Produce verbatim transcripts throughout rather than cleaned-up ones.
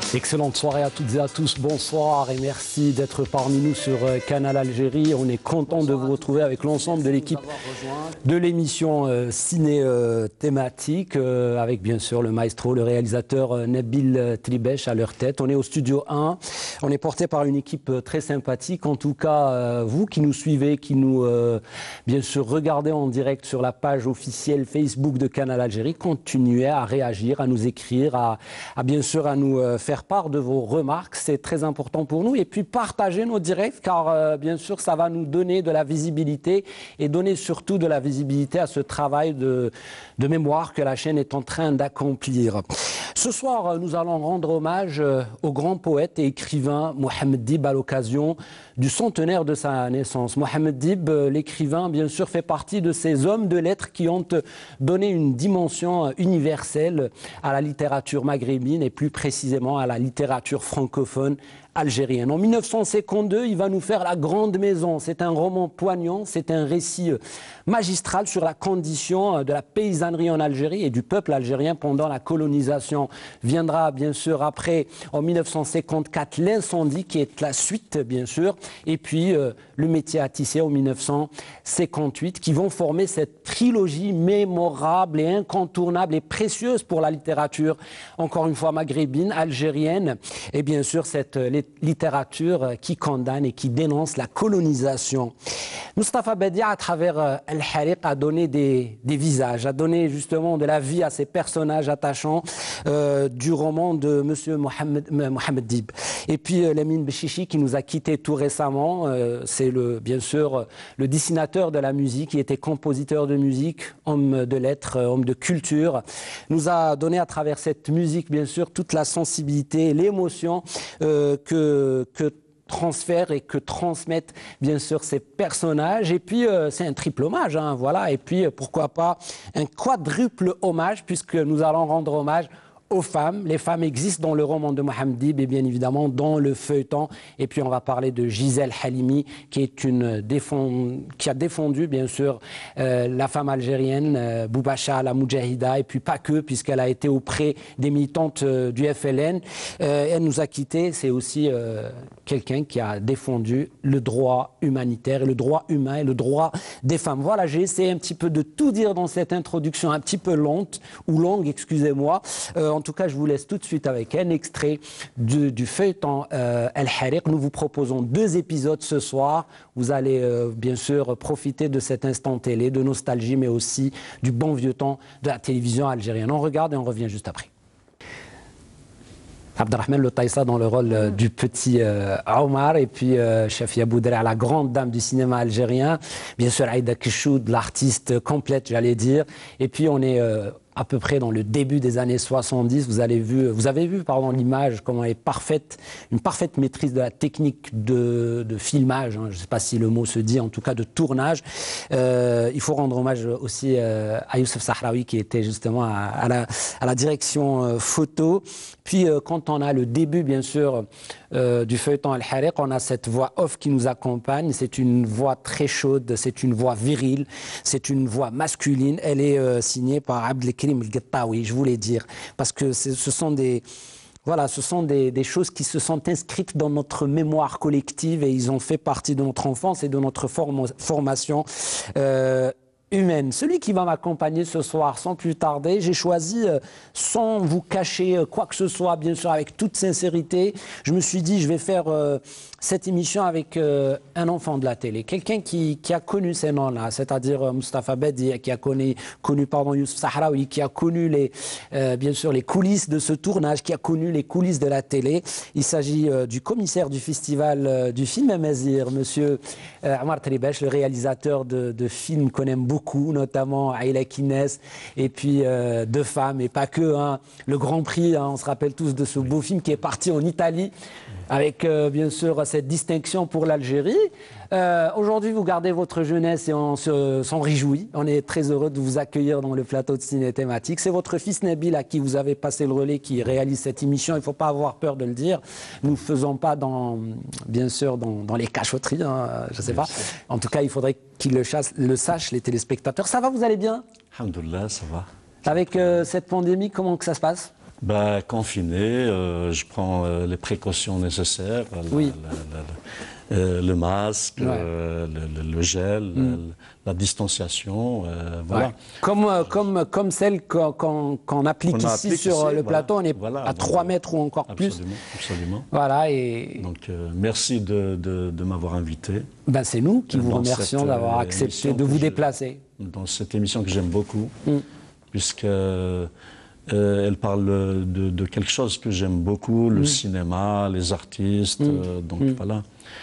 Excellente soirée à toutes et à tous, bonsoir et merci d'être parmi nous sur Canal Algérie. On est content de vous retrouver avec l'ensemble de l'équipe de l'émission euh, ciné euh, thématique, euh, avec bien sûr le maestro, le réalisateur euh, Nabil Tribesh à leur tête. On est au studio un, on est porté par une équipe euh, très sympathique. En tout cas, euh, vous qui nous suivez, qui nous euh, bien sûr regardez en direct sur la page officielle Facebook de Canal Algérie, continuez à réagir, à nous écrire, à, à bien sûr à nous euh, faire part de vos remarques, c'est très important pour nous. Et puis partagez nos directs car euh, bien sûr ça va nous donner de la visibilité et donner surtout de la visibilité à ce travail de, de mémoire que la chaîne est en train d'accomplir. Ce soir, nous allons rendre hommage au grand poète et écrivain Mohamed Dib à l'occasion du centenaire de sa naissance. Mohamed Dib, l'écrivain, bien sûr, fait partie de ces hommes de lettres qui ont donné une dimension universelle à la littérature maghrébine et plus précisément à la littérature francophone algérienne. En mille neuf cent cinquante-deux, il va nous faire La Grande Maison. C'est un roman poignant, c'est un récit magistral sur la condition de la paysannerie en Algérie et du peuple algérien pendant la colonisation. Viendra bien sûr après, en mille neuf cent cinquante-quatre, L'incendie qui est la suite bien sûr, et puis euh, Le métier à tisser en mille neuf cent cinquante-huit qui vont former cette trilogie mémorable et incontournable et précieuse pour la littérature, encore une fois maghrébine, algérienne, et bien sûr cette littérature qui condamne et qui dénonce la colonisation. Moustapha Badia, à travers Al-Hariq, a donné des, des visages, a donné justement de la vie à ces personnages attachants euh, du roman de M. Mohamed, Mohamed Dib. Et puis euh, Lamine Bechichi qui nous a quittés tout récemment, euh, c'est le, bien sûr le dessinateur de la musique, qui était compositeur de musique, homme de lettres, homme de culture, nous a donné à travers cette musique bien sûr toute la sensibilité, l'émotion euh, que, que transfèrent et que transmettent bien sûr ces personnages. Et puis euh, c'est un triple hommage, hein, voilà. Et puis euh, pourquoi pas un quadruple hommage, puisque nous allons rendre hommage aux femmes. Les femmes existent dans le roman de Mohamed Dib et bien évidemment dans le feuilleton. Et puis on va parler de Gisèle Halimi, qui est une défend... qui a défendu bien sûr euh, la femme algérienne, euh, Boubacha, la Moudjahida, et puis pas que, puisqu'elle a été auprès des militantes euh, du F L N. Euh, elle nous a quittés. C'est aussi euh, quelqu'un qui a défendu le droit humanitaire, et le droit humain et le droit des femmes. Voilà, j'ai essayé un petit peu de tout dire dans cette introduction un petit peu lente, ou longue, excusez-moi. Euh, En tout cas, je vous laisse tout de suite avec un extrait du, du feuilleton euh, Al-Hariq. Nous vous proposons deux épisodes ce soir. Vous allez euh, bien sûr profiter de cet instant télé, de nostalgie, mais aussi du bon vieux temps de la télévision algérienne. On regarde et on revient juste après. Abdelrahman Le Taïssa dans le rôle euh, du petit euh, Omar, et puis euh, Chafia Boudrea, la grande dame du cinéma algérien. Bien sûr, Aïda Kishoud, l'artiste complète, j'allais dire. Et puis on est euh, à peu près dans le début des années soixante-dix. Vous avez vu, vous avez vu pardon, l'image, comment elle est parfaite, une parfaite maîtrise de la technique de, de filmage, hein, je ne sais pas si le mot se dit, en tout cas de tournage. Euh, il faut rendre hommage aussi euh, à Youssef Sahraoui, qui était justement à, à, la, à la direction euh, photo. Puis euh, quand on a le début, bien sûr, euh, du feuilleton Al-Hariq, on a cette voix off qui nous accompagne. C'est une voix très chaude, c'est une voix virile, c'est une voix masculine. Elle est euh, signée par Abdelkrim El-Ghattaoui, je voulais dire, parce que ce sont des... Voilà, ce sont des, des choses qui se sont inscrites dans notre mémoire collective et ils ont fait partie de notre enfance et de notre form formation euh, humaine. Celui qui va m'accompagner ce soir, sans plus tarder, j'ai choisi, euh, sans vous cacher euh, quoi que ce soit, bien sûr avec toute sincérité, je me suis dit je vais faire euh, cette émission avec euh, un enfant de la télé, quelqu'un qui, qui a connu ces noms-là, c'est-à-dire euh, Moustapha Badia, qui a connu, connu pardon, Youssef Sahraoui, qui a connu les, euh, bien sûr les coulisses de ce tournage, qui a connu les coulisses de la télé. Il s'agit euh, du commissaire du festival euh, du film Amazir, monsieur euh, Omar Tribesh, le réalisateur de, de films qu'on aime beaucoup. Beaucoup, notamment Aïla Kines, et puis euh, Deux femmes, et pas que, hein, le Grand Prix, hein, on se rappelle tous de ce beau film qui est parti en Italie, avec euh, bien sûr cette distinction pour l'Algérie. Euh, Aujourd'hui, vous gardez votre jeunesse et on s'en réjouit. On est très heureux de vous accueillir dans le plateau de ciné thématique. C'est votre fils Nabil à qui vous avez passé le relais qui réalise cette émission. Il ne faut pas avoir peur de le dire. Nous ne faisons pas, dans, bien sûr, dans, dans les cachotteries, hein, je ne sais pas. En tout cas, il faudrait qu'ils le, le sachent, les téléspectateurs. Ça va, vous allez bien? Alhamdoulilah, ça va. Avec euh, cette pandémie, comment que ça se passe? Bah, confiné, euh, je prends euh, les précautions nécessaires, la- Oui. la- la- la- euh, le masque, Ouais. euh, le, le- le gel, Mm. la, la distanciation, euh, voilà. Ouais. Comme, euh, comme, comme celle qu'on qu'on- qu'on applique On ici applique sur ici, euh, le voilà. plateau, on est Voilà, à donc, trois euh, mètres ou encore plus. Absolument, absolument. Voilà, et Donc, euh, merci de, de- de m'avoir invité ben, c'est nous qui vous dans remercions cette, d'avoir euh, accepté émission de que vous je- déplacer. dans cette émission que j'aime beaucoup, Mm. puisque euh, elle parle de, de quelque chose que j'aime beaucoup, le Mm. cinéma, les artistes, Mm. euh, donc Mm. voilà.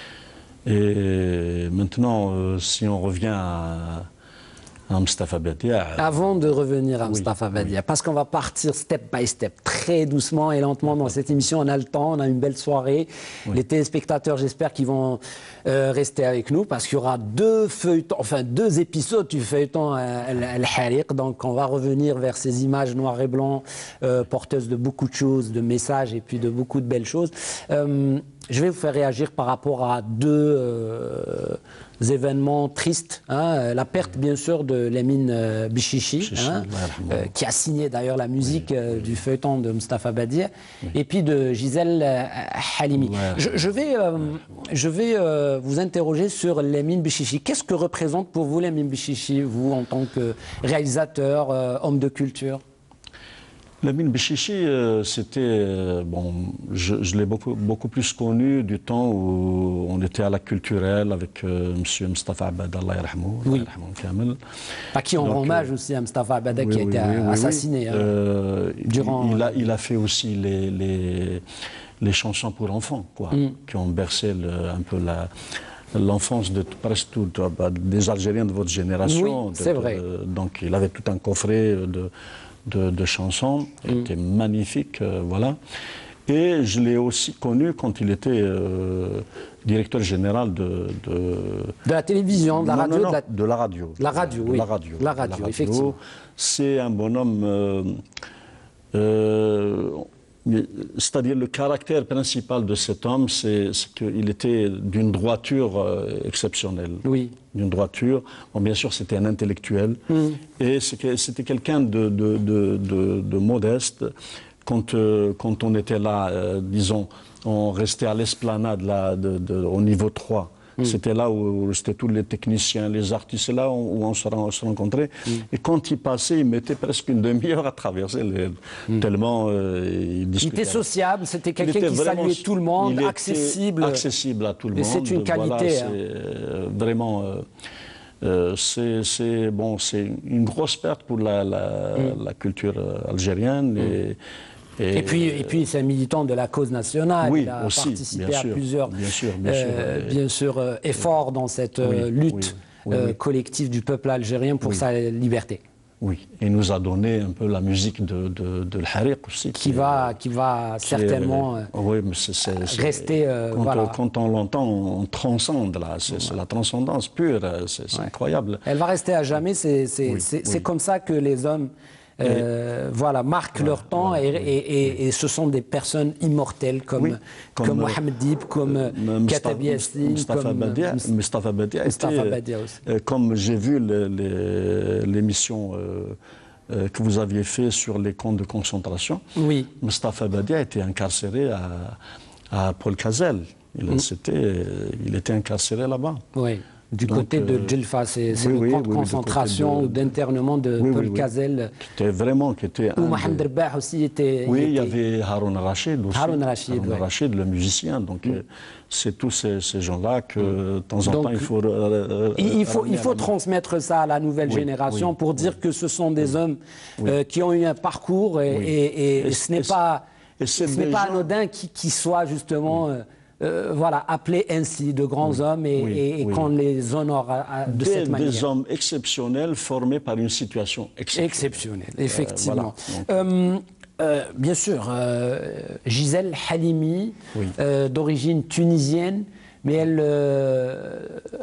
Et maintenant, euh, si on revient à, à Mustapha Badia, Avant de revenir à Oui, Mustapha Badia, parce qu'on va partir step by step, très doucement et lentement dans cette émission, on a le temps, on a une belle soirée. Oui. Les téléspectateurs, j'espère qu'ils vont euh, rester avec nous, parce qu'il y aura deux feuilletons, enfin deux épisodes du feuilleton Al-Hariq. Donc on va revenir vers ces images noires et blancs, euh, porteuses de beaucoup de choses, de messages et puis de beaucoup de belles choses. Euh, je vais vous faire réagir par rapport à deux euh, événements tristes. Hein. La perte, bien sûr, de Lamine euh, Bichichi, Bichichi, hein, Allah euh, qui a signé d'ailleurs la musique euh, du feuilleton de Mustapha Badia, et puis de Gisèle euh, Halimi. Ouais. Je, je vais, euh, je vais euh, vous interroger sur Lamine Bichichi. Qu'est-ce que représente pour vous Lamine Bichichi, vous, en tant que réalisateur, euh, homme de culture? Lamine Bichichi, euh, c'était, euh, bon, je, je l'ai beaucoup, beaucoup plus connu du temps où on était à la culturelle avec euh, M. Mustapha Abad, Allah yarhamou, Oui. Allah yarhamou kamel. À qui on Donc, rend hommage aussi à Mustapha Abada, Oui, qui a oui, été oui, oui, assassiné. oui. hein. Euh, Durant- il, a, il a fait aussi les, les, les chansons pour enfants, quoi, Mm. qui ont bercé le- un peu la l'enfance de presque tout, bah, des Algériens de votre génération. Oui, De- c'est de- vrai. donc il avait tout un coffret de, de, de chansons, il Mm. était magnifique, euh, voilà. Et je l'ai aussi connu quand il était euh, directeur général de, de, De la télévision, de la non, radio, non, non, de la... de la radio. La radio, De oui. La radio. La radio, effectivement. C'est un bonhomme, euh, euh, c'est-à-dire le caractère principal de cet homme, c'est c'est qu'il était d'une droiture euh, exceptionnelle. Oui. D'une droiture. Bon, bien sûr, c'était un intellectuel. Mm. Et c'est que- c'était quelqu'un de, de, de, de- de modeste. Quand, euh, quand on était là, euh, disons, on restait à l'esplanade là, de, de- au niveau trois. C'était là où, où c'était tous les techniciens, les artistes, c'est là où, où on se, ren- se rencontrait. Et quand il passait, il mettait presque une demi-heure à traverser, les, tellement euh, il Il discutait. était sociable, c'était Il quelqu'un était qui vraiment- saluait tout le monde, il était accessible. accessible à tout le Et monde. c'est une Voilà, qualité, c'est, hein. euh, vraiment, euh, euh, c'est c'est- bon, c'est une grosse perte pour la, la, la culture euh, algérienne. Et, Et puis, et puis c'est un militant de la cause nationale. Oui, il a aussi, participé bien à sûr, plusieurs bien sûr, bien sûr, euh, ouais. bien sûr, euh, efforts dans cette euh, Oui, lutte oui, oui, euh, oui. collective du peuple algérien pour Oui. sa liberté, oui, il nous a donné un peu la musique de, de, de l'Hariq aussi. qui va, qui va qui est- certainement euh, oui, mais c'est- c'est- c'est- rester, euh, quand, voilà. on, quand on l'entend, on transcende là. C'est c'est la transcendance pure. C'est c'est Ouais. incroyable. Elle va rester à jamais. C'est c'est- Oui, c'est- oui. c'est comme ça que les hommes euh, voilà, marquent leur temps voilà, et, oui, et- et- et ce sont des personnes immortelles comme, Oui, comme, comme, euh, Mohamed Dib, comme euh, Mustafa- Katabi Yassine, Mustafa comme Badia, Mus- Mustafa Badia Mustafa était, Badia aussi. euh, comme j'ai vu le- le- l'émission euh, euh, que vous aviez fait sur les camps de concentration, Oui. Mustafa Badia était incarcéré à, à Paul Cazel. Il, Mm. c'était, euh, il était incarcéré là-bas. Oui, du Donc, côté de euh, Djelfa, c'est c'est oui, le oui, camp de oui, oui, du concentration côté ou de- d'internement de Oui, Paul oui, oui. Cazel, Qui était vraiment, qui était où un Mohamed des- Rebah aussi était. Oui, il y était- avait Haroun Rachid aussi. Haroun Rachid, Haroun ouais. Rachid, le musicien. Donc, euh, c'est tous ces, ces gens-là que, de temps en Donc, temps, il faut... euh, Il il faut, ramener il à faut la- transmettre ça à la nouvelle Oui, génération oui, pour dire que ce sont des hommes euh, qui ont eu un parcours et, Oui. et- et Et ce n'est c'est- pas, et c'est ce n'est des pas gens- anodin qui, qui soient justement euh, euh, voilà, appelés ainsi de grands hommes et, oui, et- et oui. qu'on les honore à- à- de Des, cette manière. des hommes exceptionnels formés par une situation exceptionnelle. Exceptionnel, effectivement. voilà. Euh, euh, bien sûr, euh, Gisèle Halimi, Oui. euh, d'origine tunisienne, mais elle, euh,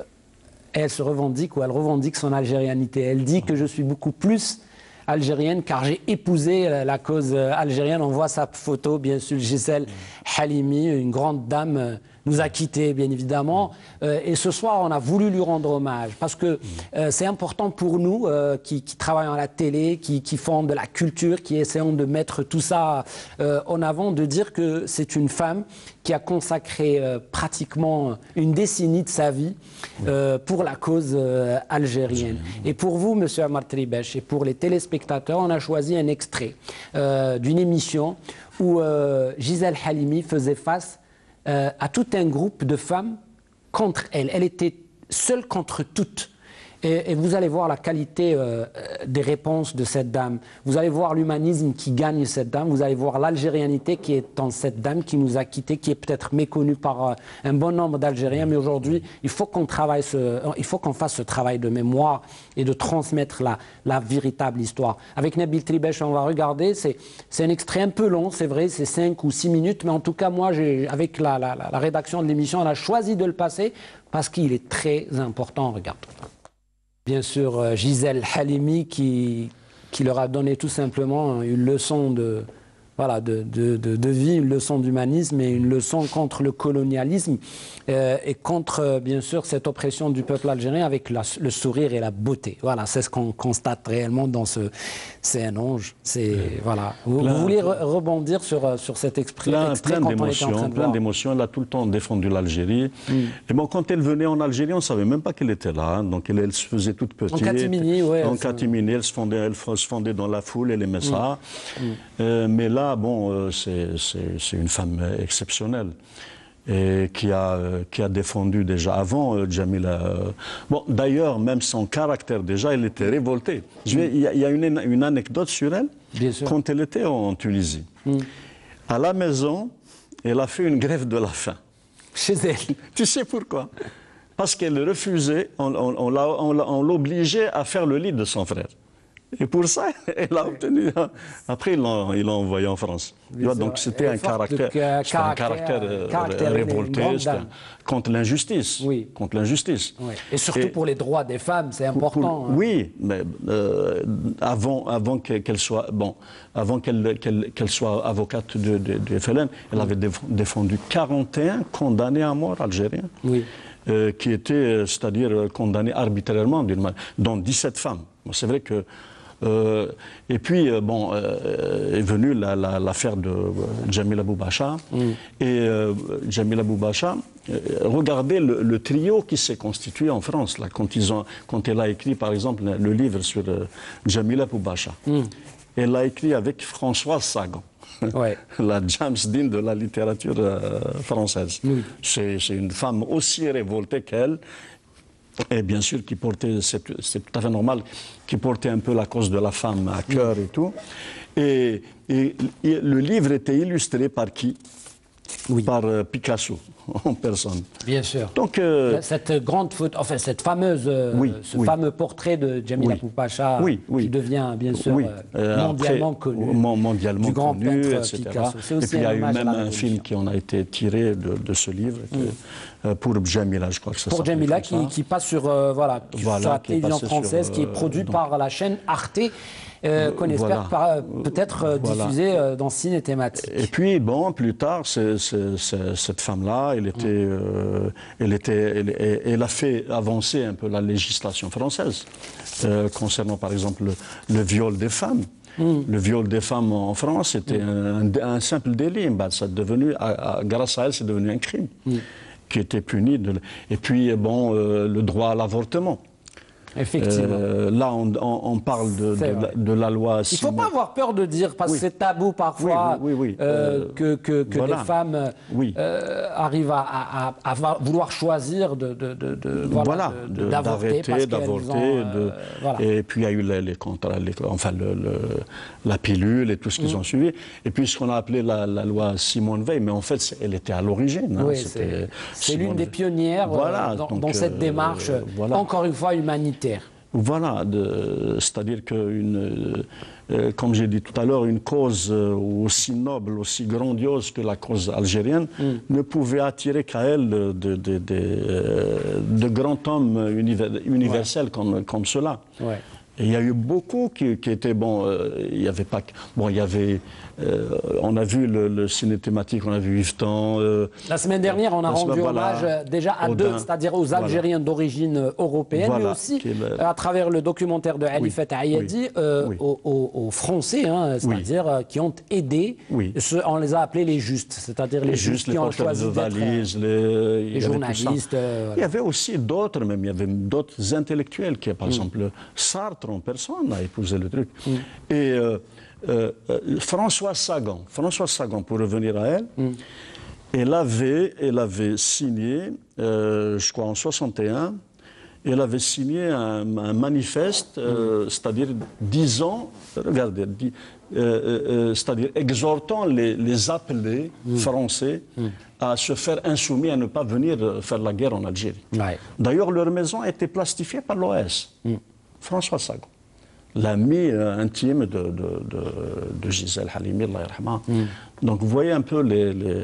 elle se revendique ou elle revendique son algérianité. Elle dit que je suis beaucoup plus algérienne car j'ai épousé la, la cause euh, algérienne. On voit sa photo, bien sûr, Gisèle Halimi, une grande dame nous a quittés, bien évidemment. Euh, et ce soir, on a voulu lui rendre hommage parce que euh, c'est important pour nous euh, qui, qui travaillons à la télé, qui, qui font de la culture, qui essayons de mettre tout ça euh, en avant, de dire que c'est une femme qui a consacré euh, pratiquement une décennie de sa vie euh, pour la cause euh, algérienne. Et pour vous, Monsieur Amar Tribesh, et pour les téléspectateurs, on a choisi un extrait euh, d'une émission où euh, Gisèle Halimi faisait face euh, à tout un groupe de femmes contre elle. Elle était seule contre toutes. Et, et vous allez voir la qualité euh, des réponses de cette dame. Vous allez voir l'humanisme qui gagne cette dame. Vous allez voir l'algérianité qui est en cette dame qui nous a quittés, qui est peut-être méconnue par euh, un bon nombre d'Algériens. Mais aujourd'hui, il faut qu'on travaille, ce, il faut qu'on fasse ce travail de mémoire et de transmettre la, la véritable histoire. Avec Nabil Tribesh, on va regarder. C'est un extrait un peu long, c'est vrai, c'est cinq ou six minutes. Mais en tout cas, moi, avec la, la, la rédaction de l'émission, on a choisi de le passer parce qu'il est très important. Regarde. Bien sûr, Gisèle Halimi qui, qui leur a donné tout simplement une leçon de, voilà, de, de, de, de vie, une leçon d'humanisme et une leçon contre le colonialisme euh, et contre, bien sûr, cette oppression du peuple algérien avec la, le sourire et la beauté. Voilà, c'est ce qu'on constate réellement dans ce... C'est un ange. C'est, voilà. Vous, plein, vous voulez re rebondir sur, sur cet exprès, plein, extrait plein quand on était en train de plein d'émotions. Elle a tout le temps défendu l'Algérie. Mm. Et bon, quand elle venait en Algérie, on ne savait même pas qu'elle était là. Hein. Donc elle, elle se faisait toute petite. En catimini, oui. En catimini, elle se fondait, elle se fondait dans la foule, elle aimait mm. ça. Mm. Euh, mais là, bon, euh, c'est une femme exceptionnelle. Et qui a, euh, qui a défendu déjà avant euh, Djamila. Euh, bon, d'ailleurs, même son caractère, déjà, elle était révoltée. Il mm. y, y a une, une anecdote sur elle. Bien sûr. Quand elle était en Tunisie. Mm. À la maison, elle a fait une grève de la faim. Chez elle. Tu sais pourquoi? Parce qu'elle refusait, on, on, on l'obligeait à faire le lit de son frère. Et pour ça, elle a obtenu. Après, ils l'ont envoyé en France. Vois, donc c'était un caractère, que, un caractère, euh, caractère révolté contre l'injustice. Oui. Contre l'injustice. Oui. Et surtout et, pour les droits des femmes, c'est important. Pour, hein. Oui, mais euh, avant, avant qu'elle soit, bon, avant qu'elle qu'elle, qu'elle soit avocate de, de, de F L N, elle avait défendu quarante et un condamnés à mort algériens. Oui. Euh, qui étaient, c'est-à-dire condamnés arbitrairement, dont dix-sept femmes. Bon, c'est vrai que. Euh, et puis, euh, bon, euh, est venue l'affaire la, la, de euh, Djamila Boubacha. Mm. Et euh, Djamila Boubacha, euh, regardez le, le trio qui s'est constitué en France, là, quand, ils ont, quand elle a écrit, par exemple, le livre sur euh, Djamila Boubacha. Mm. Elle l'a écrit avec Françoise Sagan. Ouais. La James Dean de la littérature euh, française. Oui. C'est une femme aussi révoltée qu'elle. Et bien sûr, qui portait, c'est tout à fait normal, qui portait un peu la cause de la femme à cœur et tout. Et, et, et le livre était illustré par qui? Oui. Par euh, Picasso, en personne. Bien sûr. Donc, euh, cette grande photo, enfin cette fameuse, euh, oui, ce oui. fameux portrait de Djamila oui. Boubacha, oui, oui. qui devient bien sûr oui. euh, mondialement Après, connu, mondialement du grand connu, peintre et cetera. Picasso. Et puis il y a eu même un film qui en a été tiré de, de ce livre mm. que, euh, pour Djamila, je crois que ça Pour Djamila, qui, qui passe sur, euh, voilà, voilà, sur la télévision française, sur, euh, qui est produite donc, par la chaîne Arte. Euh, qu'on espère voilà. peut-être euh, voilà. diffuser euh, dans Ciné Thématique. Et puis, bon, plus tard, c est, c est, c est, cette femme-là, elle, était, euh, elle, était, elle, elle a fait avancer un peu la législation française euh, concernant, par exemple, le, le viol des femmes. Mm. Le viol des femmes en France était mm. un, un simple délit. Ben, ça est devenu, à, à, grâce à elle, c'est devenu un crime mm. qui était puni. De, et puis, bon, euh, le droit à l'avortement. Effectivement. Euh, là, on, on, on parle de, de, la, de la loi... Il ne faut pas avoir peur de dire, parce oui. que c'est tabou parfois, oui, oui, oui, euh, euh, que, que, que voilà. des femmes oui. euh, arrivent à, à, à, à vouloir choisir de, de, de, de, voilà, d'avorter. Voilà, d'avorter. Euh, voilà. Et puis il y a eu les, les contrats, les, enfin le, le, la pilule et tout ce qu'ils mmh. ont suivi. Et puis ce qu'on a appelé la, la loi Simone Veil, mais en fait, elle était à l'origine. Hein, oui, c'est l'une des pionnières voilà, dans, donc, dans cette démarche, euh, voilà. encore une fois, humanitaire. Voilà, c'est-à-dire que, une, euh, comme j'ai dit tout à l'heure, une cause euh, aussi noble, aussi grandiose que la cause algérienne mm. ne pouvait attirer qu'à elle de, de, de, de, euh, de grands hommes univers, universels ouais. comme, comme cela. Ouais. Et il y a eu beaucoup qui, qui étaient, bon, euh, il y avait pas, bon, il y avait euh, on a vu le, le ciné thématique, on a vu Yvetan. Euh, la semaine dernière, on a rendu voilà, hommage déjà à Audin, deux, c'est-à-dire aux Algériens voilà. d'origine européenne, voilà, mais aussi le... à travers le documentaire de Ali oui, Fatah Ayadi, oui, euh, oui. Aux, aux, aux Français, hein, c'est-à-dire oui. qui ont aidé, oui. ce, on les a appelés les justes, c'est-à-dire les, les justes qui les ont choisi d'être valises, les, les journalistes. Euh, voilà. Il y avait aussi d'autres, même il y avait d'autres intellectuels qui, par mm. exemple, Sartre en personne a épousé le truc. Mm. Et euh, euh, Françoise Sagan, Françoise Sagan, pour revenir à elle, mm. elle, avait, elle avait signé, euh, je crois en soixante et un, elle avait signé un, un manifeste, euh, mm. c'est-à-dire disant, regardez, dit, euh, euh, c'est-à-dire exhortant les, les appelés mm. français mm. à se faire insoumis, à ne pas venir faire la guerre en Algérie. Ouais. D'ailleurs, leur maison a été plastifiée par l'O S. Mm. François Sagan, l'ami euh, intime de, de, de, de Gisèle Halimi, Allah yarhamha. Mm. Donc vous voyez un peu les, les,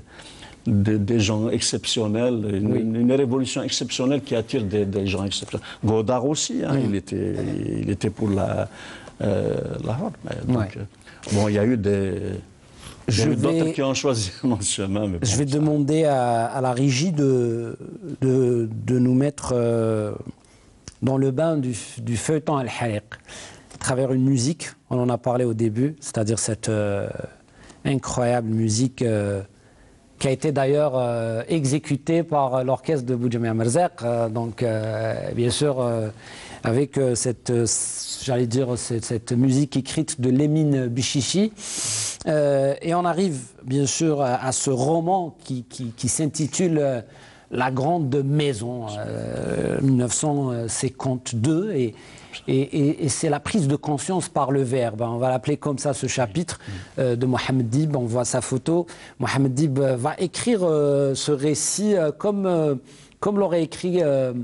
des, des gens exceptionnels, une, oui. une révolution exceptionnelle qui attire des, des gens exceptionnels. Godard aussi, hein, mm. il, était, il était pour la, euh, la Horde. Donc, ouais. euh, bon, il y a eu des... Il y a eu d'autres qui ont choisi mon chemin. Mais bon, je vais ça. demander à, à la régie de, de, de nous mettre... Euh, dans le bain du, du feuilleton Al-Hariq, à travers une musique, on en a parlé au début, c'est-à-dire cette euh, incroyable musique euh, qui a été d'ailleurs euh, exécutée par l'orchestre de Boudjamia Merzaq, euh, donc euh, bien sûr euh, avec euh, cette, euh, j'allais dire, cette, cette musique écrite de Lemine Bichichi. Euh, et on arrive bien sûr à, à ce roman qui, qui, qui s'intitule euh, La Grande Maison, euh, mille neuf cent cinquante-deux, et, et, et, et c'est la prise de conscience par le verbe. On va l'appeler comme ça, ce chapitre euh, de Mohamed Dib. On voit sa photo. Mohamed Dib va écrire euh, ce récit euh, comme, euh, comme l'aurait écrit euh,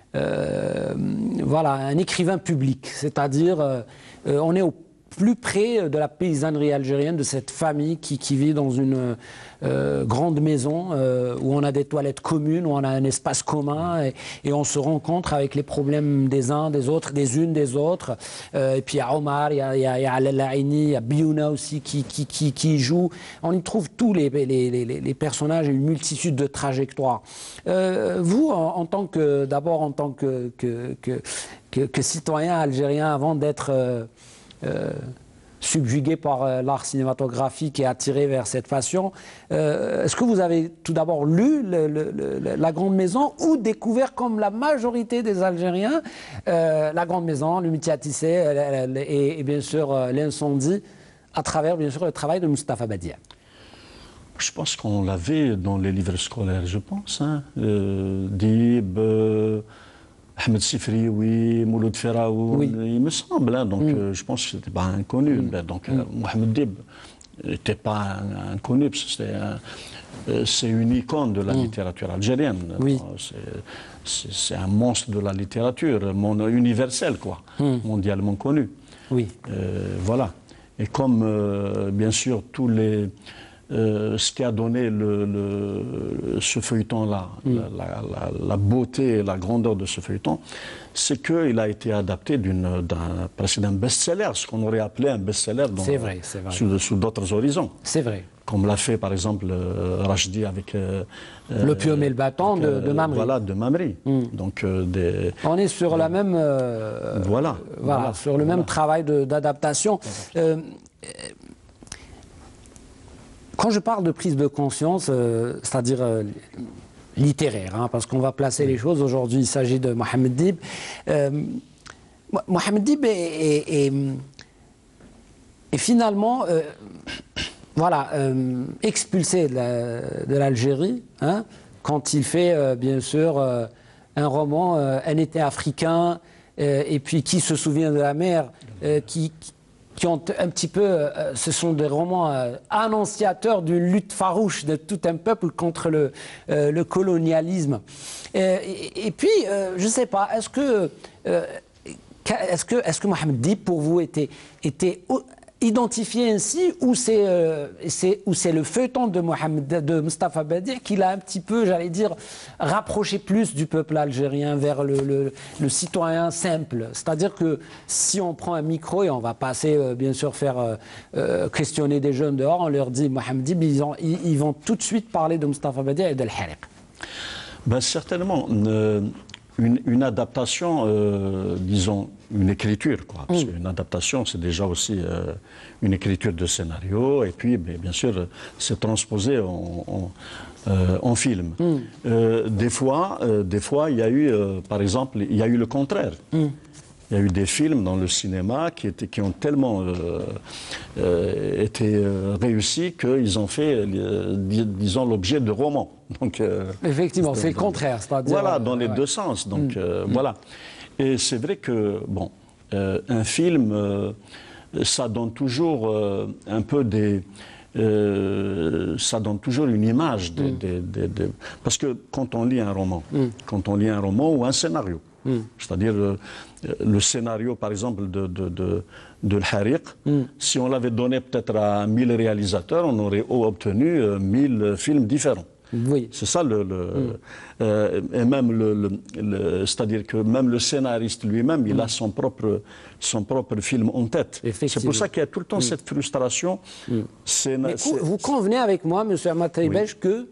euh, voilà, un écrivain public. C'est-à-dire, euh, on est au plus près de la paysannerie algérienne, de cette famille qui, qui vit dans une euh, grande maison euh, où on a des toilettes communes, où on a un espace commun et, et on se rencontre avec les problèmes des uns, des autres, des unes, des autres. Euh, et puis il y a Omar, il y a, il y a, il y a Al-Laini, il y a Biouna aussi qui, qui, qui, qui joue. On y trouve tous les, les, les, les personnages et une multitude de trajectoires. Euh, vous, en, en tant que, d'abord en tant que, que, que, que, que citoyen algérien, avant d'être... Euh, Euh, subjugué par euh, l'art cinématographique et attiré vers cette passion. Euh, Est-ce que vous avez tout d'abord lu le, le, le, La Grande Maison ou découvert, comme la majorité des Algériens, euh, La Grande Maison, Le métier à tisser euh, et, et bien sûr euh, L'incendie, à travers bien sûr le travail de Mustapha Badia? Je pense qu'on l'avait dans les livres scolaires, je pense. Hein. Euh, Dib... Euh... Ahmed Sifri, oui, Mouloud Feraoun, oui. il me semble, hein, donc mm. euh, je pense que ce n'était pas inconnu. Mm. Ben, donc mm. euh, Mohamed Dib n'était pas un, inconnu, c'est euh, une icône de la mm. littérature algérienne. Oui. C'est un monstre de la littérature, mon, universel, quoi, mm. mondialement connu. Oui. Euh, voilà. Et comme, euh, bien sûr, tous les... Euh, ce qui a donné le, le, ce feuilleton-là, mm. la, la, la, la beauté et la grandeur de ce feuilleton, c'est qu'il a été adapté d'un précédent best-seller, ce qu'on aurait appelé un best-seller sous, sous d'autres horizons. C'est vrai. Comme l'a fait par exemple euh, Rachdi avec euh, L'opium et le bâton avec, de, de Mamri. Voilà, de Mamri. Mm. Donc, euh, des, on est sur des, la même, euh, voilà, voilà, voilà, sur le voilà. même travail d'adaptation. Quand je parle de prise de conscience, euh, c'est-à-dire euh, littéraire, hein, parce qu'on va placer oui. les choses, aujourd'hui il s'agit de Mohamed Dib. Euh, Mohamed Dib est, est, est, est finalement euh, voilà, euh, expulsé de l'Algérie la, hein, quand il fait euh, bien sûr euh, un roman, euh, Un été africain, euh, et puis Qui se souvient de la mer, euh, qui, qui qui ont un petit peu, euh, ce sont des romans euh, annonciateurs d'une lutte farouche de tout un peuple contre le, euh, le colonialisme. Et, et, et puis, euh, je ne sais pas, est-ce que, euh, est-ce que, est-ce que Mohamed Dib, pour vous, était, était identifié ainsi, ou c'est euh, c'est le feuilleton de, Mohamed, de Mustapha Badi qui l'a un petit peu, j'allais dire, rapproché plus du peuple algérien vers le, le, le citoyen simple. C'est-à-dire que si on prend un micro et on va passer, euh, bien sûr, faire euh, euh, questionner des jeunes dehors, on leur dit Mohamed Dib, ils, ont, ils, ils vont tout de suite parler de Mustapha Badi et d'El Hariq. Ben, certainement. Euh... Une, une adaptation, euh, disons, une écriture, quoi. Parce qu'une adaptation, c'est déjà aussi euh, une écriture de scénario, et puis, mais, bien sûr, c'est transposé en, en, euh, en film. Mm. Euh, des fois, euh, des fois, il y a eu, euh, par exemple, il y a eu le contraire. Mm. Il y a eu des films dans le cinéma qui, étaient, qui ont tellement euh, euh, été euh, réussis qu'ils ont fait, euh, dis, disons, l'objet de romans. Donc, euh, effectivement, c'est le contraire. Voilà, dans les ouais. deux sens. Donc, mm. euh, mm. voilà. Et c'est vrai que, bon, euh, un film, euh, ça donne toujours euh, un peu des... Euh, ça donne toujours une image. De, mm. de, de, de, parce que quand on lit un roman, mm. quand on lit un roman ou un scénario, mm. c'est-à-dire euh, le scénario, par exemple, de, de, de, de L'Hariq, mm. si on l'avait donné peut-être à mille réalisateurs, on aurait obtenu euh, mille films différents. Oui. C'est ça le, le mm. euh, et même le, le, le c'est-à-dire que même le scénariste lui-même, mm. il a son propre son propre film en tête. C'est pour ça qu'il y a tout le temps mm. cette frustration. Mm. Mais vous convenez avec moi, M. Ahmad Taïbej, oui. que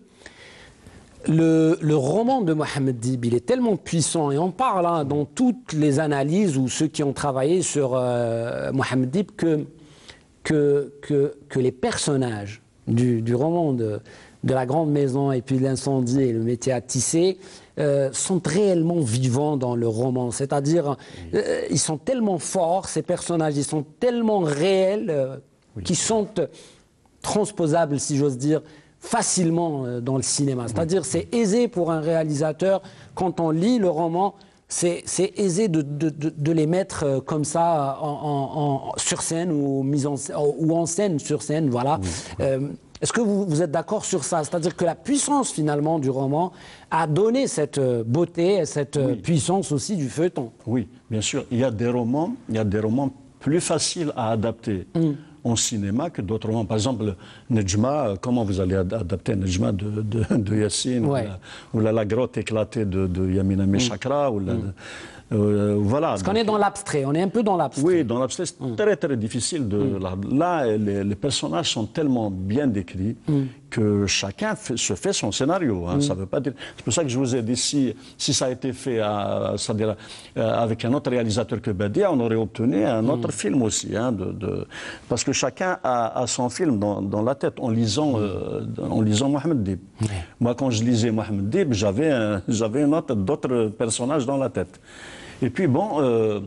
le, le roman de Mohamed Dib, il est tellement puissant, et on parle hein, dans toutes les analyses ou ceux qui ont travaillé sur euh, Mohamed Dib que, que, que, que les personnages du, du roman de de la grande maison et puis l'incendie et le métier à tisser euh, sont réellement vivants dans le roman. C'est-à-dire, oui. euh, ils sont tellement forts, ces personnages, ils sont tellement réels euh, oui. qu'ils sont transposables, si j'ose dire, facilement euh, dans le cinéma. C'est-à-dire, oui. c'est aisé pour un réalisateur, quand on lit le roman, c'est aisé de, de, de, de les mettre euh, comme ça en, en, en, sur scène ou, mise en, ou en scène sur scène, voilà. Oui. Euh, Est-ce que vous, vous êtes d'accord sur ça? C'est-à-dire que la puissance finalement du roman a donné cette beauté, cette oui. puissance aussi du feuilleton. Oui, bien sûr. Il y a des romans, il y a des romans plus faciles à adapter mm. en cinéma que d'autres romans. Par exemple, Nejma, comment vous allez adapter Nejma de, de, de Yassine, ouais. ou, la, ou la, la grotte éclatée de, de Yamina Meshakra, mm. ou la, mm. Euh, voilà. Parce qu'on est dans l'abstrait, on est un peu dans l'abstrait. Oui, dans l'abstrait, c'est mm. très très difficile. De, mm. Là, les, les personnages sont tellement bien décrits mm. que chacun fait, se fait son scénario. Hein, mm. Ça veut pas dire. C'est pour ça que je vous ai dit, si, si ça a été fait à, c'est-à-dire, euh, avec un autre réalisateur que Badia, on aurait obtenu un autre mm. film aussi. Hein, de, de, parce que chacun a, a son film dans, dans la tête en lisant, mm. euh, en lisant Mohamed Dib. Mm. Moi, quand je lisais Mohamed Dib, j'avais d'autres personnages dans la tête. Et puis bon, euh,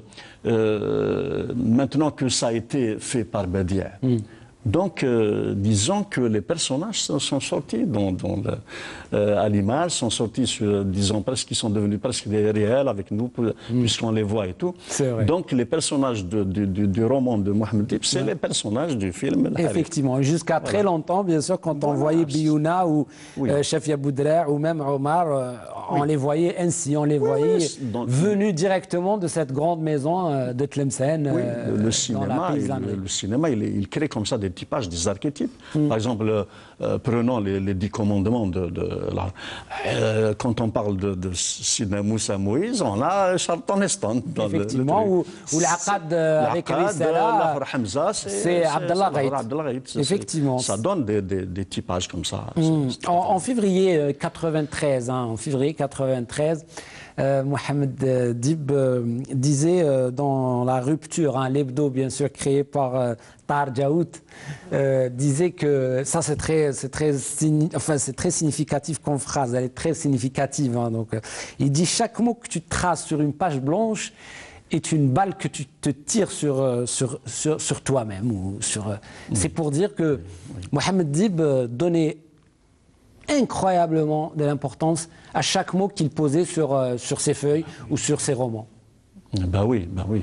euh, maintenant que ça a été fait par Badia, mm. donc euh, disons que les personnages sont, sont sortis dans, dans le, euh, à l'image, sont sortis, sur, disons presque, ils sont devenus presque des réels avec nous, mm. puisqu'on les voit et tout. Donc les personnages de, de, de, du roman de Mohamed Dib, c'est ouais. les personnages du film. Effectivement, jusqu'à très voilà. longtemps, bien sûr, quand voilà. on voyait Biouna ou oui. euh, Chef Yaboudrer ou même Omar, euh, oui. on les voyait ainsi, on les oui, voyait oui. Donc, venus directement de cette grande maison euh, de Tlemcen. Oui, euh, le, cinéma, il, le, le cinéma, il, il crée comme ça des typages, des archétypes. Mm. Par exemple, euh, prenons les, les dix commandements de, de la, euh, quand on parle de, de Sidna Moussa Moïse, on a Charlton Heston. Effectivement, ou, ou l'Aqad avec Rissala, c'est Abdallah Ghait. Effectivement. Ça donne des, des, des typages comme ça. Mm. En, en février quatre-vingt-treize, hein, en février quatre-vingt-treize, Euh, Mohamed euh, Dib euh, disait euh, dans La Rupture, hein, l'hebdo bien sûr créé par euh, Tahar Djaout, euh, disait que ça c'est très, c'est très, enfin, c'est très significatif comme phrase, elle est très significative. Hein, donc, euh, il dit chaque mot que tu traces sur une page blanche est une balle que tu te tires sur, euh, sur, sur, sur toi-même. Ou sur, euh, mmh. C'est pour dire que Mohamed Dib euh, donnait incroyablement de l'importance à chaque mot qu'il posait sur, euh, sur ses feuilles ou sur ses romans. Ben oui, ben oui.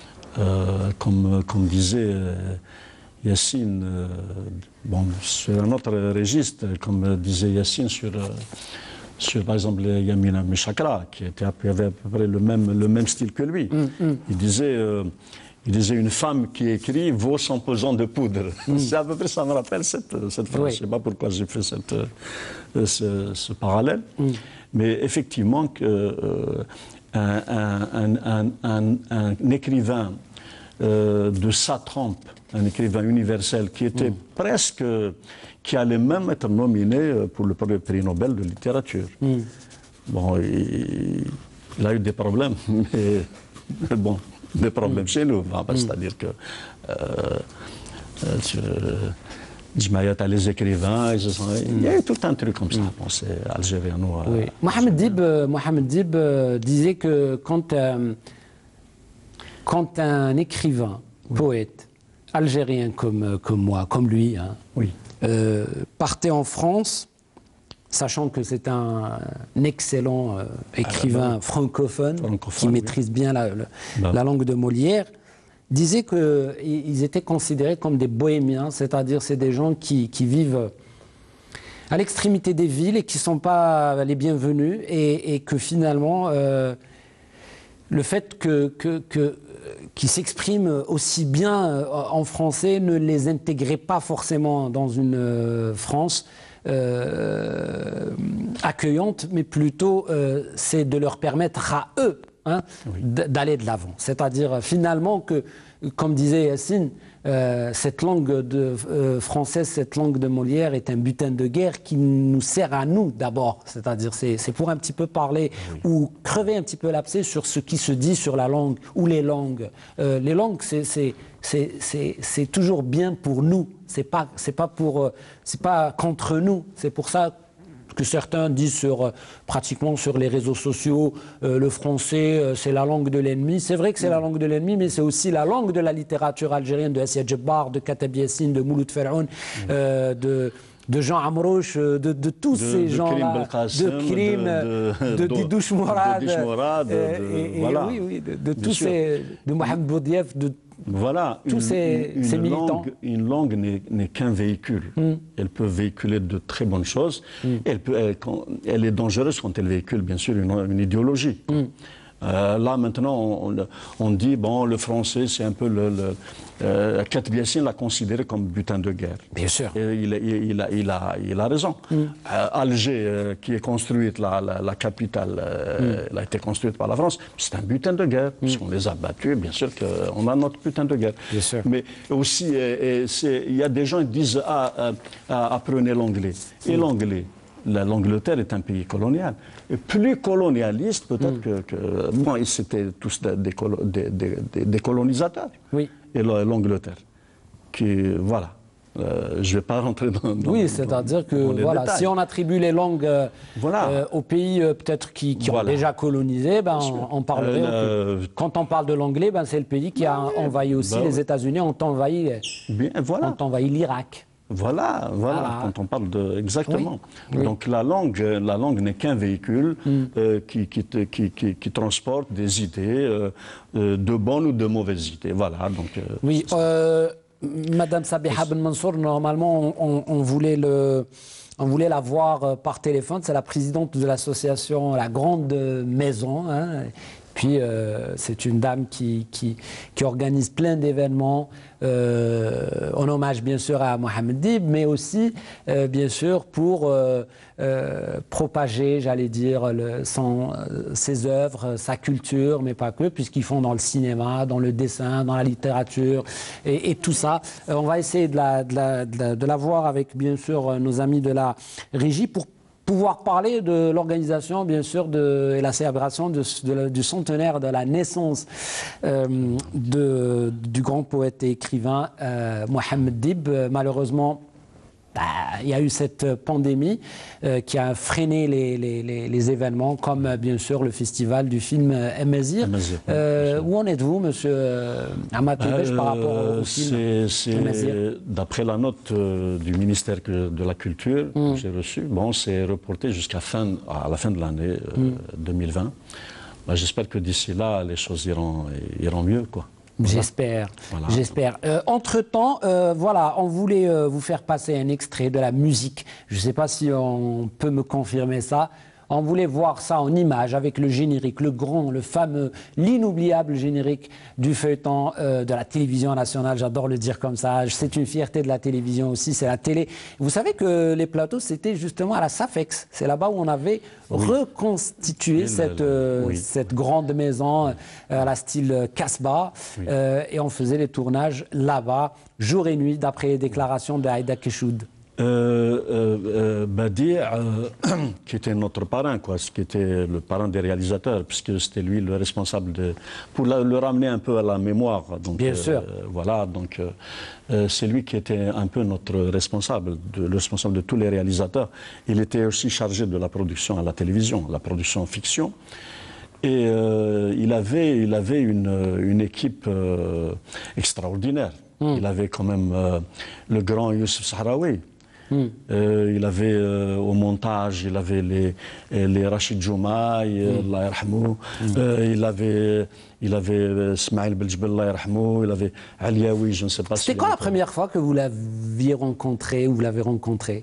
Euh, comme, comme disait euh, Yassine, euh, bon, sur un autre registre, comme disait Yassine sur, euh, sur par exemple, Yamina Meshakra, qui était, avait à peu près le même, le même style que lui. Mm, mm. Il disait... Euh, Il disait une femme qui écrit vaut cent pesants de poudre. Mm. C'est à peu près ça me rappelle cette, cette phrase. Oui. Je ne sais pas pourquoi j'ai fait cette, euh, ce, ce parallèle. Mm. Mais effectivement, que, euh, un, un, un, un, un écrivain euh, de sa trempe, un écrivain universel qui était mm. presque, qui allait même être nominé pour le prix Nobel de littérature. Mm. Bon, il, il a eu des problèmes, mais bon. Des problèmes mm. chez nous, hein, mm. c'est-à-dire que euh, euh, Jmaïat a les écrivains, ils sont, mm. il y a eu tout un truc comme ça, mm. bon, c'est algérien. Oui. Euh, Mohamed Dib, euh, Mohamed Dib euh, disait que quand, euh, quand un écrivain, oui. poète, algérien comme, comme moi, comme lui, hein, oui. euh, partait en France, sachant que c'est un, un excellent euh, écrivain ah, francophone, francophone qui oui. maîtrise bien la, la, bah. la langue de Molière, disait qu'ils étaient considérés comme des bohémiens, c'est-à-dire c'est des gens qui, qui vivent à l'extrémité des villes et qui ne sont pas les bienvenus, et, et que finalement, euh, le fait que, que, que, qu'ils s'expriment aussi bien en français ne les intégrait pas forcément dans une euh, France Euh, accueillante, mais plutôt euh, c'est de leur permettre à eux hein, oui. d'aller de l'avant. C'est-à-dire finalement que, comme disait Yacine, euh, cette langue de, euh, française, cette langue de Molière est un butin de guerre qui nous sert à nous d'abord. C'est-à-dire c'est, c'est pour un petit peu parler oui. ou crever un petit peu l'abcès sur ce qui se dit sur la langue ou les langues. Euh, les langues, c'est, c'est, c'est, c'est, c'est toujours bien pour nous. C'est pas, c'est pas pour, c'est pas contre nous. C'est pour ça que certains disent sur, pratiquement sur les réseaux sociaux, euh, le français, euh, c'est la langue de l'ennemi. C'est vrai que c'est mmh. la langue de l'ennemi, mais c'est aussi la langue de la littérature algérienne, de Assia Djebbar, de Katab Yassine, de Mouloud Ferhoun, mmh. euh, de... de Jean Amrouche, de, de tous de, ces gens-là, de Krim, de, de, de Didouche Mourad, oui, oui, de, de tous sûr. ces, de Mohamed Boudief, de voilà, tous une, ces, une, ces une militants. Langue, une langue n'est, n'est qu'un véhicule. Mm. Elle peut véhiculer de très bonnes choses. Mm. Elle, peut, elle, quand, elle est dangereuse quand elle véhicule, bien sûr, une, une idéologie. Mm. Euh, là, maintenant, on, on dit, bon, le français, c'est un peu le... le euh, Katab Yassine l'a considéré comme butin de guerre. Bien sûr. Et il, il, il, a, il, a, il a raison. Mm. Euh, Alger, euh, qui est construite, la, la, la capitale, euh, mm. elle a été construite par la France, c'est un butin de guerre. Mm. Puisqu'on les a battus, bien sûr qu'on a notre butin de guerre. Bien sûr. Mais aussi, euh, il y a des gens qui disent, ah, euh, apprenez l'anglais. Et mm. l'anglais, l'Angleterre est un pays colonial. Et plus colonialiste, peut-être mm. que, que... Bon, c'était tous des, des, des, des, des colonisateurs. Oui. Et l'Angleterre, qui, voilà, euh, je ne vais pas rentrer dans... dans oui, c'est-à-dire que, voilà, détails. Si on attribue les langues euh, voilà. euh, aux pays euh, peut-être qui, qui voilà. ont déjà colonisé, ben, on, on parlerait... Euh, quand on parle de l'anglais, ben, c'est le pays qui a oui, envahi aussi ben, les oui. États-Unis, ont envahi, Bien, voilà. ont envahi l'Irak. Voilà, voilà, ah. quand on parle de... Exactement. Oui. Oui. Donc la langue, la langue n'est qu'un véhicule mm. euh, qui, qui, qui, qui, qui transporte des idées, euh, de bonnes ou de mauvaises idées. Voilà, donc... Euh, oui, euh, Madame Sabiha Ben Mansour, normalement, on, on voulait le... On voulait la voir par téléphone. C'est la présidente de l'association La Grande Maison. Hein. Puis, euh, c'est une dame qui, qui, qui organise plein d'événements euh, en hommage, bien sûr, à Mohamed Dib, mais aussi, euh, bien sûr, pour euh, euh, propager, j'allais dire, le, son, ses œuvres, sa culture, mais pas que, puisqu'ils font dans le cinéma, dans le dessin, dans la littérature et, et tout ça. Euh, on va essayer de la, de, la, de, la, de la voir avec, bien sûr, nos amis de la régie pour pouvoir parler de l'organisation, bien sûr, de, et la célébration de, de, du centenaire de la naissance euh, de, du grand poète et écrivain euh, Mohamed Dib. Malheureusement, bah, il y a eu cette pandémie euh, qui a freiné les, les, les, les événements, comme euh, bien sûr le festival du film Amazir. Euh, où en êtes-vous, monsieur Ahmad Toubesh, par rapport au film Amazir? D'après la note euh, du ministère de la Culture mm. que j'ai reçue, bon, c'est reporté jusqu'à fin, à la fin de l'année euh, mm. deux mille vingt. Bah, j'espère que d'ici là, les choses iront, iront mieux, quoi. J'espère, voilà. j'espère. Euh, entre-temps, euh, voilà, on voulait euh, vous faire passer un extrait de la musique. Je ne sais pas si on peut me confirmer ça. On voulait voir ça en images avec le générique, le grand, le fameux, l'inoubliable générique du feuilleton euh, de la télévision nationale. J'adore le dire comme ça. C'est une fierté de la télévision aussi, c'est la télé. Vous savez que les plateaux, c'était justement à la SAFEX. C'est là-bas où on avait oui. reconstitué cette, euh, oui. cette grande maison euh, à la style Casbah. Oui. Euh, et on faisait les tournages là-bas, jour et nuit, d'après les déclarations de Aïda Keshoud. Euh, euh, euh, Badi, euh, qui était notre parrain, quoi, qui était le parrain des réalisateurs, puisque c'était lui le responsable de, pour la, le ramener un peu à la mémoire. Donc, Bien euh, sûr. Voilà, donc euh, c'est lui qui était un peu notre responsable, de, le responsable de tous les réalisateurs. Il était aussi chargé de la production à la télévision, la production fiction. Et euh, il avait, il avait une, une équipe euh, extraordinaire. Mm. Il avait quand même euh, le grand Youssef Sahraoui. Mm. Euh, il avait euh, au montage, il avait les, les Rachid Joumaï, mm. Allah yarhamou. Mm. Euh, il avait, il avait Smaïl Beljbel, Allah yarhamou. Il avait Aliaoui, je ne sais pas. C'était si quand la première fois que vous l'aviez rencontré ou vous l'avez rencontré?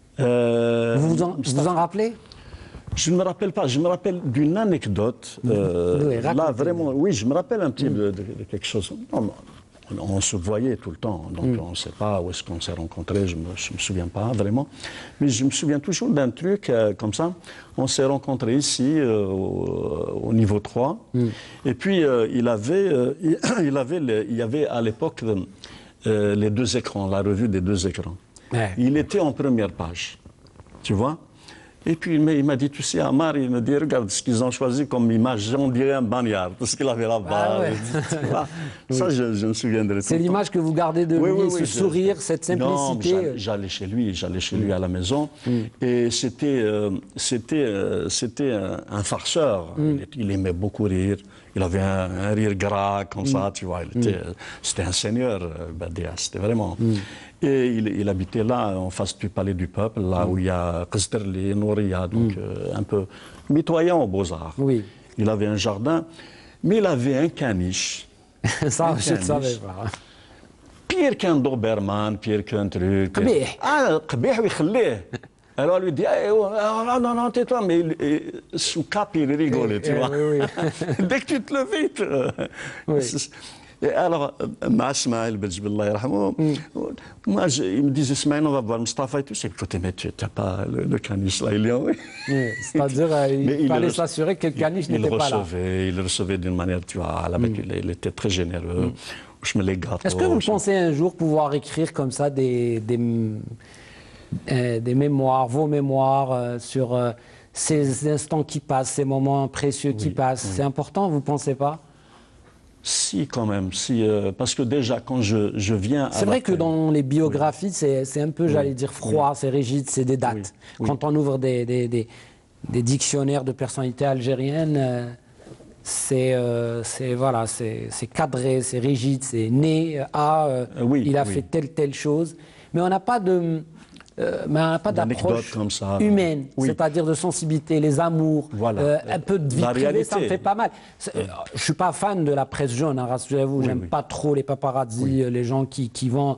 euh, Vous vous en, vous en rappelez? Je ne me rappelle pas, je me rappelle d'une anecdote. Euh, oui, là, vraiment, oui, je me rappelle un petit peu mm. de, de, de quelque chose. Non, on, on se voyait tout le temps, donc mm. on ne sait pas où est-ce qu'on s'est rencontrés, je ne me, me souviens pas vraiment. Mais je me souviens toujours d'un truc euh, comme ça. On s'est rencontrés ici, euh, au, au niveau trois. Mm. Et puis, euh, il, avait, euh, il, il, avait les, il y avait à l'époque euh, les deux écrans, la revue des deux écrans. Ouais. Il était en première page, tu vois. Et puis il m'a dit, tu sais, Amar, il me dit, regarde ce qu'ils ont choisi comme image, on dirait un bagnard, tout ce qu'il avait là-bas. Ah ouais. Ça, oui. je, je me souviendrai. C'est l'image que vous gardez de oui, lui, oui, ce oui, sourire, je... cette simplicité. Non, j'allais chez lui, j'allais chez lui à la maison, mm. et c'était euh, c'était euh, c'était un, un farceur. Mm. Il, il aimait beaucoup rire. Il avait un, un rire gras comme mm. ça, tu vois. Mm. C'était un seigneur, Badia, c'était vraiment... Mm. Et il, il habitait là, en face du Palais du Peuple, là mm. où il y a Qasderli, Nouria, donc mm. euh, un peu mitoyen aux Beaux-Arts. Oui. Il avait un jardin, mais il avait un caniche. Ça, je ne savais pas. Pire qu'un Doberman, pire qu'un truc. Qbih. Ah, qbih, oui, khallih. Alors on lui dit, eh, oh, non, non, non, tais-toi, mais sous cap, il rigolait, tu vois. Oui, oui. Dès que tu te leves vite. Oui. Et alors, Maasmaïl Beljbel, moi, je, il me disait, Smaïl, on va voir Mustafa et tout. J'ai dit, écoutez, mais tu n'as pas le, le caniche là, il est en oui. Oui, c'est-à-dire, il, il fallait s'assurer que le caniche n'était pas là. Il le recevait d'une manière, tu vois, à la mm. il, il était très généreux. Mm. Je me les gâte. Est-ce que vous je... pensez un jour pouvoir écrire comme ça des, des, euh, des mémoires, vos mémoires euh, sur euh, ces instants qui passent, ces moments précieux qui oui, passent? Oui. C'est important, vous ne pensez pas? Si, quand même, si, euh, parce que déjà, quand je, je viens... C'est vrai que dans les biographies, oui. c'est un peu, oui. j'allais dire, froid, oui. c'est rigide, c'est des dates. Oui. Oui. Quand on ouvre des, des, des, des dictionnaires de personnalités algériennes, euh, c'est euh, voilà, cadré, c'est rigide, c'est né à, euh, oui, il a oui. fait telle, telle chose. Mais on n'a pas de... Euh, mais on n'a pas d'approche humaine, oui. c'est-à-dire de sensibilité, les amours, voilà. euh, un peu de vie privée, ça me fait pas mal. Euh, je ne suis pas fan de la presse jaune, hein, rassurez-vous, oui, j'aime oui. pas trop les paparazzis, oui. les gens qui, qui vont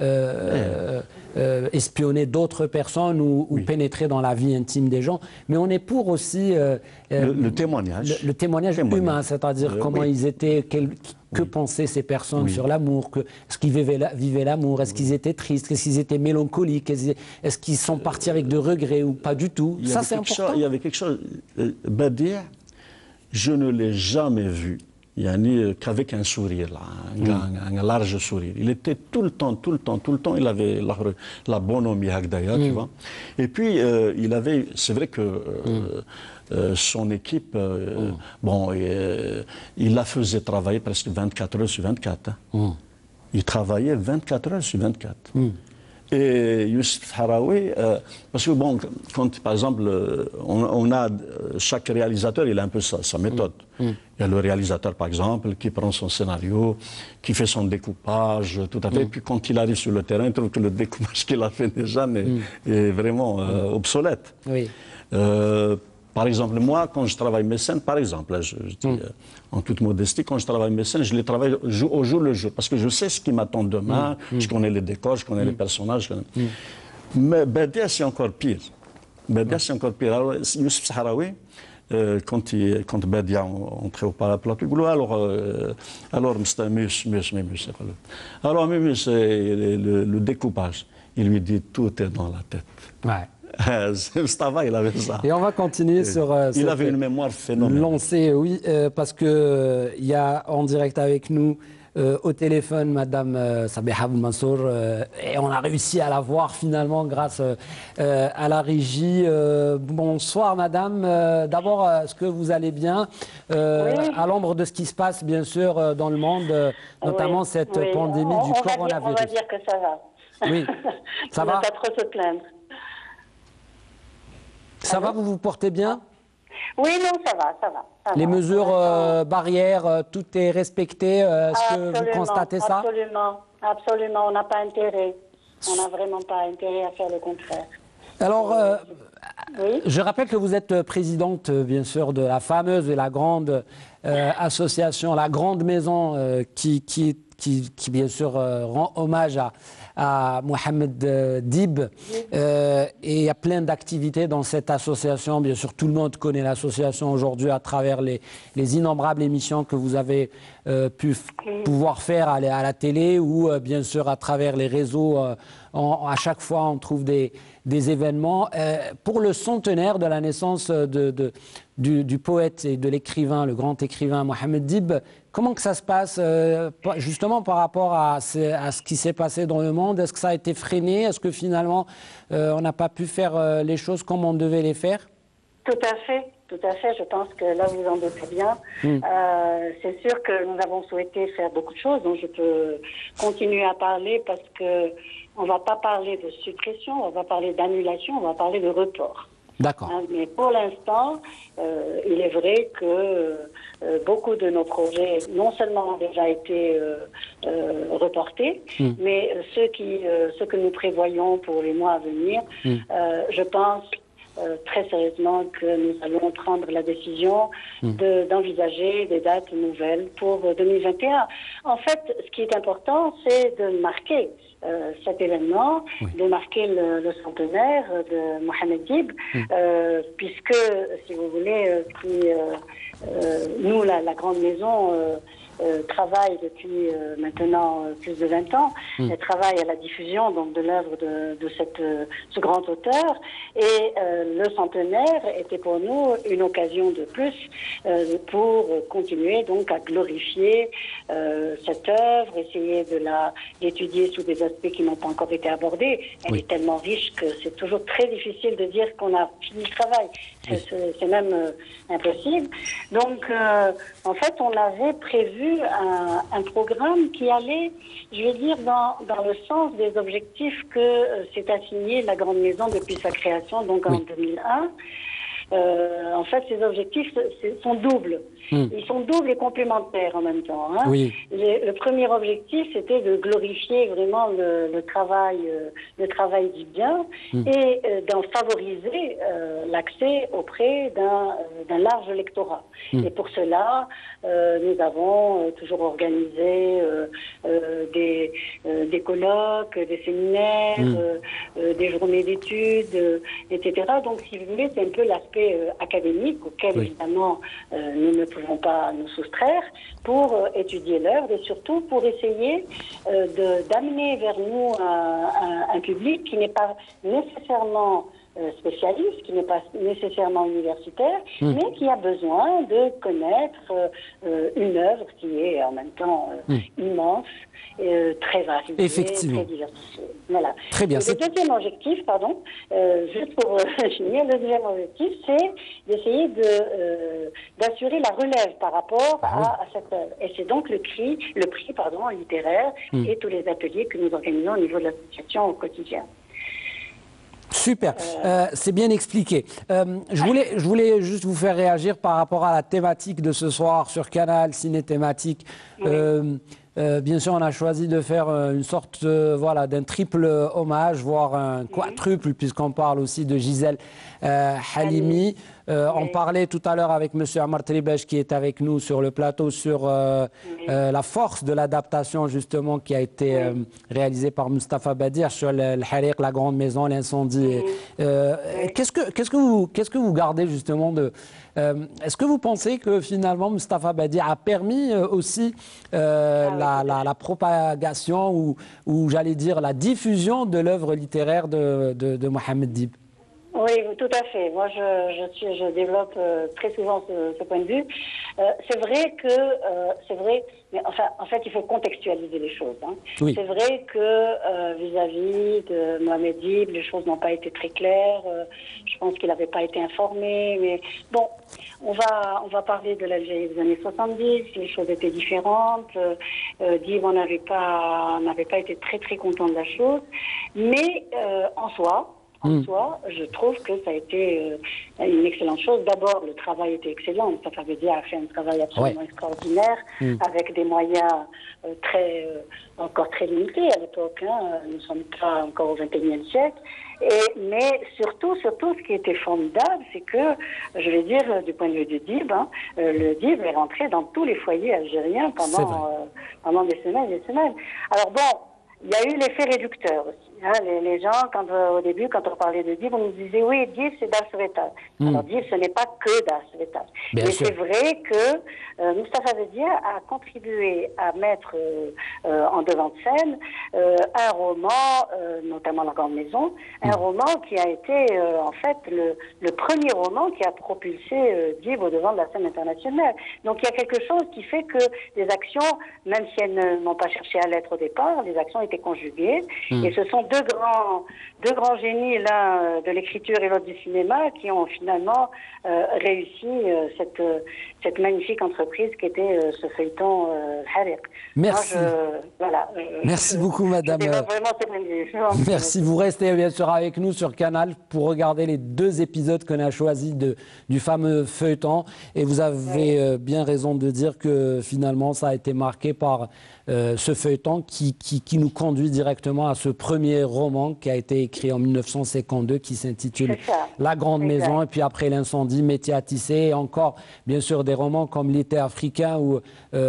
euh, oui. euh, espionner d'autres personnes ou, oui. ou pénétrer dans la vie intime des gens. Mais on est pour aussi euh, le, le témoignage, le, le témoignage, témoignage. humain, c'est-à-dire euh, comment oui. ils étaient, quel, que oui. pensaient ces personnes oui. sur l'amour, est-ce qu'ils vivaient l'amour, est-ce qu'ils étaient tristes, est-ce qu'ils étaient mélancoliques, est-ce qu'ils sont partis avec de regrets ou pas du tout. Ça, c'est important. Chose, il y avait quelque chose. Euh, Badi, je ne l'ai jamais vu, qu'avec un sourire, là, un, mm. un, un large sourire. Il était tout le temps, tout le temps, tout le temps, il avait la, la bonhomie, d'ailleurs, mm. tu vois. Et puis, euh, il avait, c'est vrai que... Euh, mm. Euh, son équipe, euh, mm. bon, euh, il la faisait travailler presque vingt-quatre heures sur vingt-quatre. Hein. Mm. Il travaillait vingt-quatre heures sur vingt-quatre. Mm. Et Youssef Sahraoui, euh, parce que bon, quand par exemple, on, on a, chaque réalisateur, il a un peu sa, sa méthode. Mm. Mm. Il y a le réalisateur, par exemple, qui prend son scénario, qui fait son découpage, tout à fait. Mm. Et puis quand il arrive sur le terrain, il trouve que le découpage qu'il a fait déjà est, mm. est vraiment euh, mm. obsolète. Oui. Euh, Par exemple, moi, quand je travaille mes scènes, par exemple, je, je dis mm. euh, en toute modestie, quand je travaille mes scènes, je les travaille au jour, au jour le jour, parce que je sais ce qui m'attend demain, mm. je connais les décors, je connais mm. les personnages. Je connais... mm. Mais Badia, c'est encore pire. Bedia, c'est encore pire. Alors, Youssef Sahraoui, euh, quand, il, quand Bedia entrait au plateau, il dit alors, euh, alors, Mus, Mus, Mus, alors, Mus, le, le, le découpage, il lui dit tout est dans la tête. Ouais. Mustafa, il avait ça. Et on va continuer sur. Euh, il avait une mémoire phénoménale. Lancée, oui, euh, parce que euh, il y a en direct avec nous. Euh, au téléphone, Madame euh, Sabiha Mansour, euh, et on a réussi à la voir finalement grâce euh, à la régie. Euh, bonsoir Madame, euh, d'abord est-ce que vous allez bien euh, oui. à l'ombre de ce qui se passe bien sûr euh, dans le monde, euh, notamment oui. cette oui. pandémie on, du on coronavirus. Va dire, on va dire que ça va. Oui, ça on va. On ne va pas trop se plaindre. Ça Alors va, vous vous portez bien? Oui, non, ça va, ça va. Ça Les va. mesures euh, barrières, euh, tout est respecté. Euh, Est-ce que vous constatez ça? Absolument, absolument. On n'a pas intérêt. On n'a vraiment pas intérêt à faire le contraire. Alors, euh, oui. je rappelle que vous êtes présidente, bien sûr, de la fameuse et la grande euh, association, la grande maison euh, qui, qui, qui, qui, bien sûr, euh, rend hommage à, à Mohamed euh, Dib. Euh, et il y a plein d'activités dans cette association. Bien sûr, tout le monde connaît l'association aujourd'hui à travers les, les innombrables émissions que vous avez euh, pu pouvoir faire à la, à la télé ou, euh, bien sûr, à travers les réseaux. Euh, on, à chaque fois, on trouve des, des événements. Euh, pour le centenaire de la naissance de, de, du, du poète et de l'écrivain, le grand écrivain Mohamed Dib, comment que ça se passe euh, justement par rapport à ce, à ce qui s'est passé dans le monde? Est-ce que ça a été freiné? Est-ce que finalement euh, on n'a pas pu faire euh, les choses comme on devait les faire? Tout à fait, tout à fait. Je pense que là vous en doutez bien. Mm. Euh, c'est sûr que nous avons souhaité faire beaucoup de choses, donc je peux continuer à parler parce que on ne va pas parler de suppression, on va parler d'annulation, on va parler de report. D'accord. Hein, mais pour l'instant, euh, il est vrai que euh, beaucoup de nos projets, non seulement ont déjà été euh, euh, reportés, mm. mais ceux, qui, euh, ceux que nous prévoyons pour les mois à venir, mm. euh, je pense euh, très sérieusement que nous allons prendre la décision mm. de, d'envisager des dates nouvelles pour deux mille vingt et un. En fait, ce qui est important, c'est de marquer Euh, cet événement, oui. de marquer le, le centenaire de Mohamed Dib, mm. euh, puisque, si vous voulez, euh, qui, euh, euh, nous, la, la grande maison, euh, euh, travaille depuis euh, maintenant euh, plus de vingt ans, mm. elle travaille à la diffusion donc, de l'œuvre de, de cette, euh, ce grand auteur, et euh, le centenaire était pour nous une occasion de plus euh, pour continuer donc à glorifier euh, cette œuvre, essayer de la d'étudier sous des aspects qui n'ont pas encore été abordés. Elle oui. est tellement riche que c'est toujours très difficile de dire qu'on a fini le travail. C'est, oui. c'est, c'est même euh, impossible. Donc, euh, en fait, on avait prévu un, un programme qui allait, je vais dire, dans, dans le sens des objectifs que euh, s'est assigné la Grande Maison depuis sa création, donc en oui. deux mille un. Euh, en fait, ces objectifs sont doubles. Mmh. Ils sont doubles et complémentaires en même temps. Hein. Oui. Le, le premier objectif, c'était de glorifier vraiment le, le travail, euh, le travail du bien mmh. et euh, d'en favoriser euh, l'accès auprès d'un, euh, d'un large lectorat. Mmh. Et pour cela, euh, nous avons euh, toujours organisé euh, euh, des, euh, des colloques, des séminaires, mmh. euh, euh, des journées d'études, euh, et cetera. Donc, si vous voulez, c'est un peu l'aspect euh, académique auquel, oui. évidemment, euh, nous ne pouvons pas nous soustraire pour euh, étudier l'œuvre et surtout pour essayer euh, de, d'amener vers nous un, un, un public qui n'est pas nécessairement euh, spécialiste, qui n'est pas nécessairement universitaire, mmh. mais qui a besoin de connaître euh, une œuvre qui est en même temps euh, mmh. immense, euh, très variée, Effectivement. très diversifiée. Voilà. Très bien. Et le deuxième objectif, pardon, euh, juste pour euh, finir, le deuxième objectif, c'est d'essayer de, euh, d'assurer la relève par rapport ah, à, oui. à cette œuvre. Et c'est donc le prix, le prix pardon, littéraire mmh. et tous les ateliers que nous organisons au niveau de l'association au quotidien. Super, euh... Euh, c'est bien expliqué. Euh, je, voulais, je voulais juste vous faire réagir par rapport à la thématique de ce soir sur Canal, ciné thématique. Oui. Euh, euh, bien sûr, on a choisi de faire euh, une sorte euh, voilà, d'un triple hommage, voire un quadruple, puisqu'on parle aussi de Gisèle euh, Halimi. Euh, Oui. On parlait tout à l'heure avec M. Amar Tribesh qui est avec nous sur le plateau sur euh, Oui. euh, la force de l'adaptation justement qui a été Oui. euh, réalisée par Mustapha Badir sur le, le Hariq, la grande maison, l'incendie. Euh, Oui. Qu'est-ce que qu'est-ce que vous qu'est-ce que vous gardez justement de euh, Est-ce que vous pensez que finalement Mustapha Badir a permis euh, aussi euh, Ah oui, la, tout à la, la propagation ou, ou j'allais dire la diffusion de l'œuvre littéraire de, de, de Mohamed Dib? Oui, tout à fait. Moi, je, je, suis, je développe euh, très souvent ce, ce point de vue. Euh, c'est vrai que, euh, c'est vrai, mais enfin, en fait, il faut contextualiser les choses. Hein. Oui. C'est vrai que euh, vis-à-vis de Mohamed Dib, les choses n'ont pas été très claires. Euh, je pense qu'il n'avait pas été informé. Mais bon, on va, on va parler de l'Algérie des années soixante-dix. Les choses étaient différentes. Euh, euh, Dib, on n'avait pas, n'avait pas été très très content de la chose. Mais euh, en soi. En Mm. soi, je trouve que ça a été euh, une excellente chose. D'abord, le travail était excellent. Mustapha Badir a fait un travail absolument Ouais. extraordinaire, Mm. avec des moyens euh, très, euh, encore très limités à l'époque. Hein. Nous ne sommes pas encore au vingt et unième siècle. Et, mais surtout, surtout, ce qui était formidable, c'est que, je vais dire, du point de vue du Dib, hein, euh, le Dib est rentré dans tous les foyers algériens C'est vrai. pendant, euh, pendant des semaines et des semaines. Alors bon, il y a eu l'effet réducteur aussi. Hein, les, les gens, quand, euh, au début, quand on parlait de Dib, on nous disait oui, Dib, c'est Das Vetal. Mm. Alors Dib, ce n'est pas que Das Vetal. Bien Mais sûr. c'est vrai que euh, Mustapha Badir a contribué à mettre euh, euh, en devant de scène euh, un roman, euh, notamment La Grande Maison, un Mm. roman qui a été euh, en fait le, le premier roman qui a propulsé euh, Dib au devant de la scène internationale. Donc il y a quelque chose qui fait que les actions, même si elles n'ont pas cherché à l'être au départ, les actions étaient conjuguées. Mm. Et ce sont deux grands, deux grands génies, l'un euh, de l'écriture et l'autre du cinéma, qui ont finalement euh, réussi euh, cette, euh, cette magnifique entreprise qui était euh, ce feuilleton euh, Hariq. Merci. Moi, je, voilà, euh, Merci je- beaucoup, madame. Je développe vraiment ce point de vue. Je vous en prie. Merci. Vous restez bien sûr avec nous sur Canal pour regarder les deux épisodes qu'on a choisis de, du fameux feuilleton. Et vous avez euh, bien raison de dire que finalement, ça a été marqué par euh, ce feuilleton qui, qui, qui nous conduit directement à ce premier roman qui a été écrit en mille neuf cent cinquante-deux qui s'intitule C'est ça. La Grande Exact. Maison. Et puis après l'incendie, Métier à tisser. Et encore, bien sûr, des romans comme L'été africain ou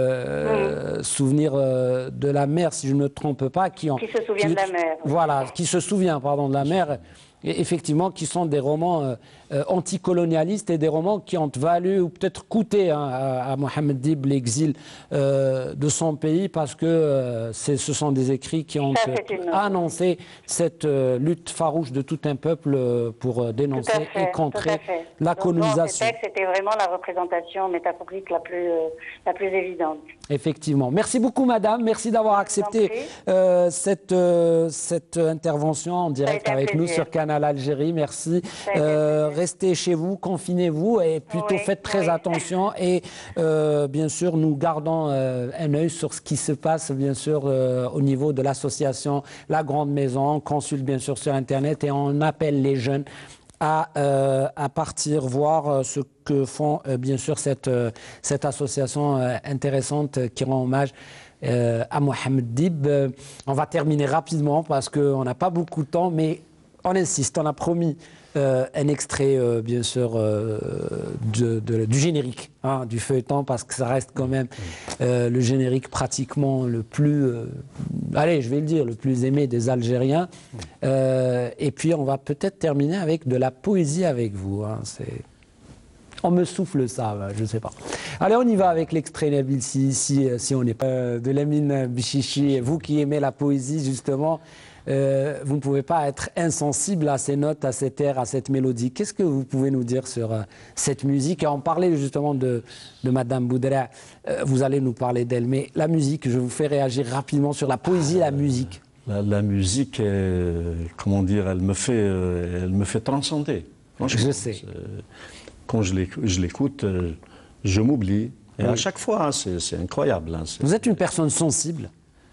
euh, Mm. Souvenir euh, de la mer, si je ne me trompe pas, qui ont Qui se souvient de la mer. voilà, qui se souvient, pardon, de la mer, et effectivement, qui sont des romans euh, euh, anticolonialistes et des romans qui ont valu ou peut-être coûté hein, à, à Mohamed Dib l'exil euh, de son pays parce que euh, c'est- ce sont des écrits qui ont Ça, euh, c'est une- annoncé cette euh, lutte farouche de tout un peuple euh, pour euh, Tout à dénoncer fait, et contrer tout à fait. la Donc, bon, colonisation. ces textes, c'était vraiment la représentation métaphorique la plus, euh, la plus évidente. Effectivement. Merci beaucoup, madame. Merci d'avoir accepté prie. euh, cette, euh, cette intervention en direct été un avec nous plaisir. sur Canal Algérie. Merci. Ça a été un Euh, plaisir. restez chez vous, confinez-vous et plutôt Oui, faites très oui. attention. Et euh, bien sûr, nous gardons euh, un œil sur ce qui se passe, bien sûr, euh, au niveau de l'association La Grande Maison. On consulte, bien sûr, sur Internet et on appelle les jeunes à, euh, à partir voir euh, ce que font euh, bien sûr cette, euh, cette association euh, intéressante euh, qui rend hommage euh, à Mohamed Dib. Euh, on va terminer rapidement parce qu'on n'a pas beaucoup de temps, mais on insiste, on a promis euh, un extrait euh, bien sûr euh, de, de, du générique hein, du feuilleton parce que ça reste quand même euh, le générique pratiquement le plus, euh, allez je vais le dire, le plus aimé des Algériens. Euh, et puis on va peut-être terminer avec de la poésie avec vous. Hein, c'est... On me souffle ça, je ne sais pas. Allez, on y va avec l'extrait, Nabil, si, si, si on n'est pas euh, de Lamine Bichichi. Vous qui aimez la poésie, justement, euh, vous ne pouvez pas être insensible à ces notes, à cet air, à cette mélodie. Qu'est-ce que vous pouvez nous dire sur euh, cette musique? Et on parlait justement de, de Madame Boudra. Euh, vous allez nous parler d'elle. Mais la musique, je vous fais réagir rapidement sur la poésie et la musique. La, la musique, est, comment dire, elle me fait, euh, elle me fait transcender. Je sais. Quand je l'écoute, je m'oublie. Et oui. À chaque fois, hein, c'est incroyable. Hein, vous êtes une personne sensible?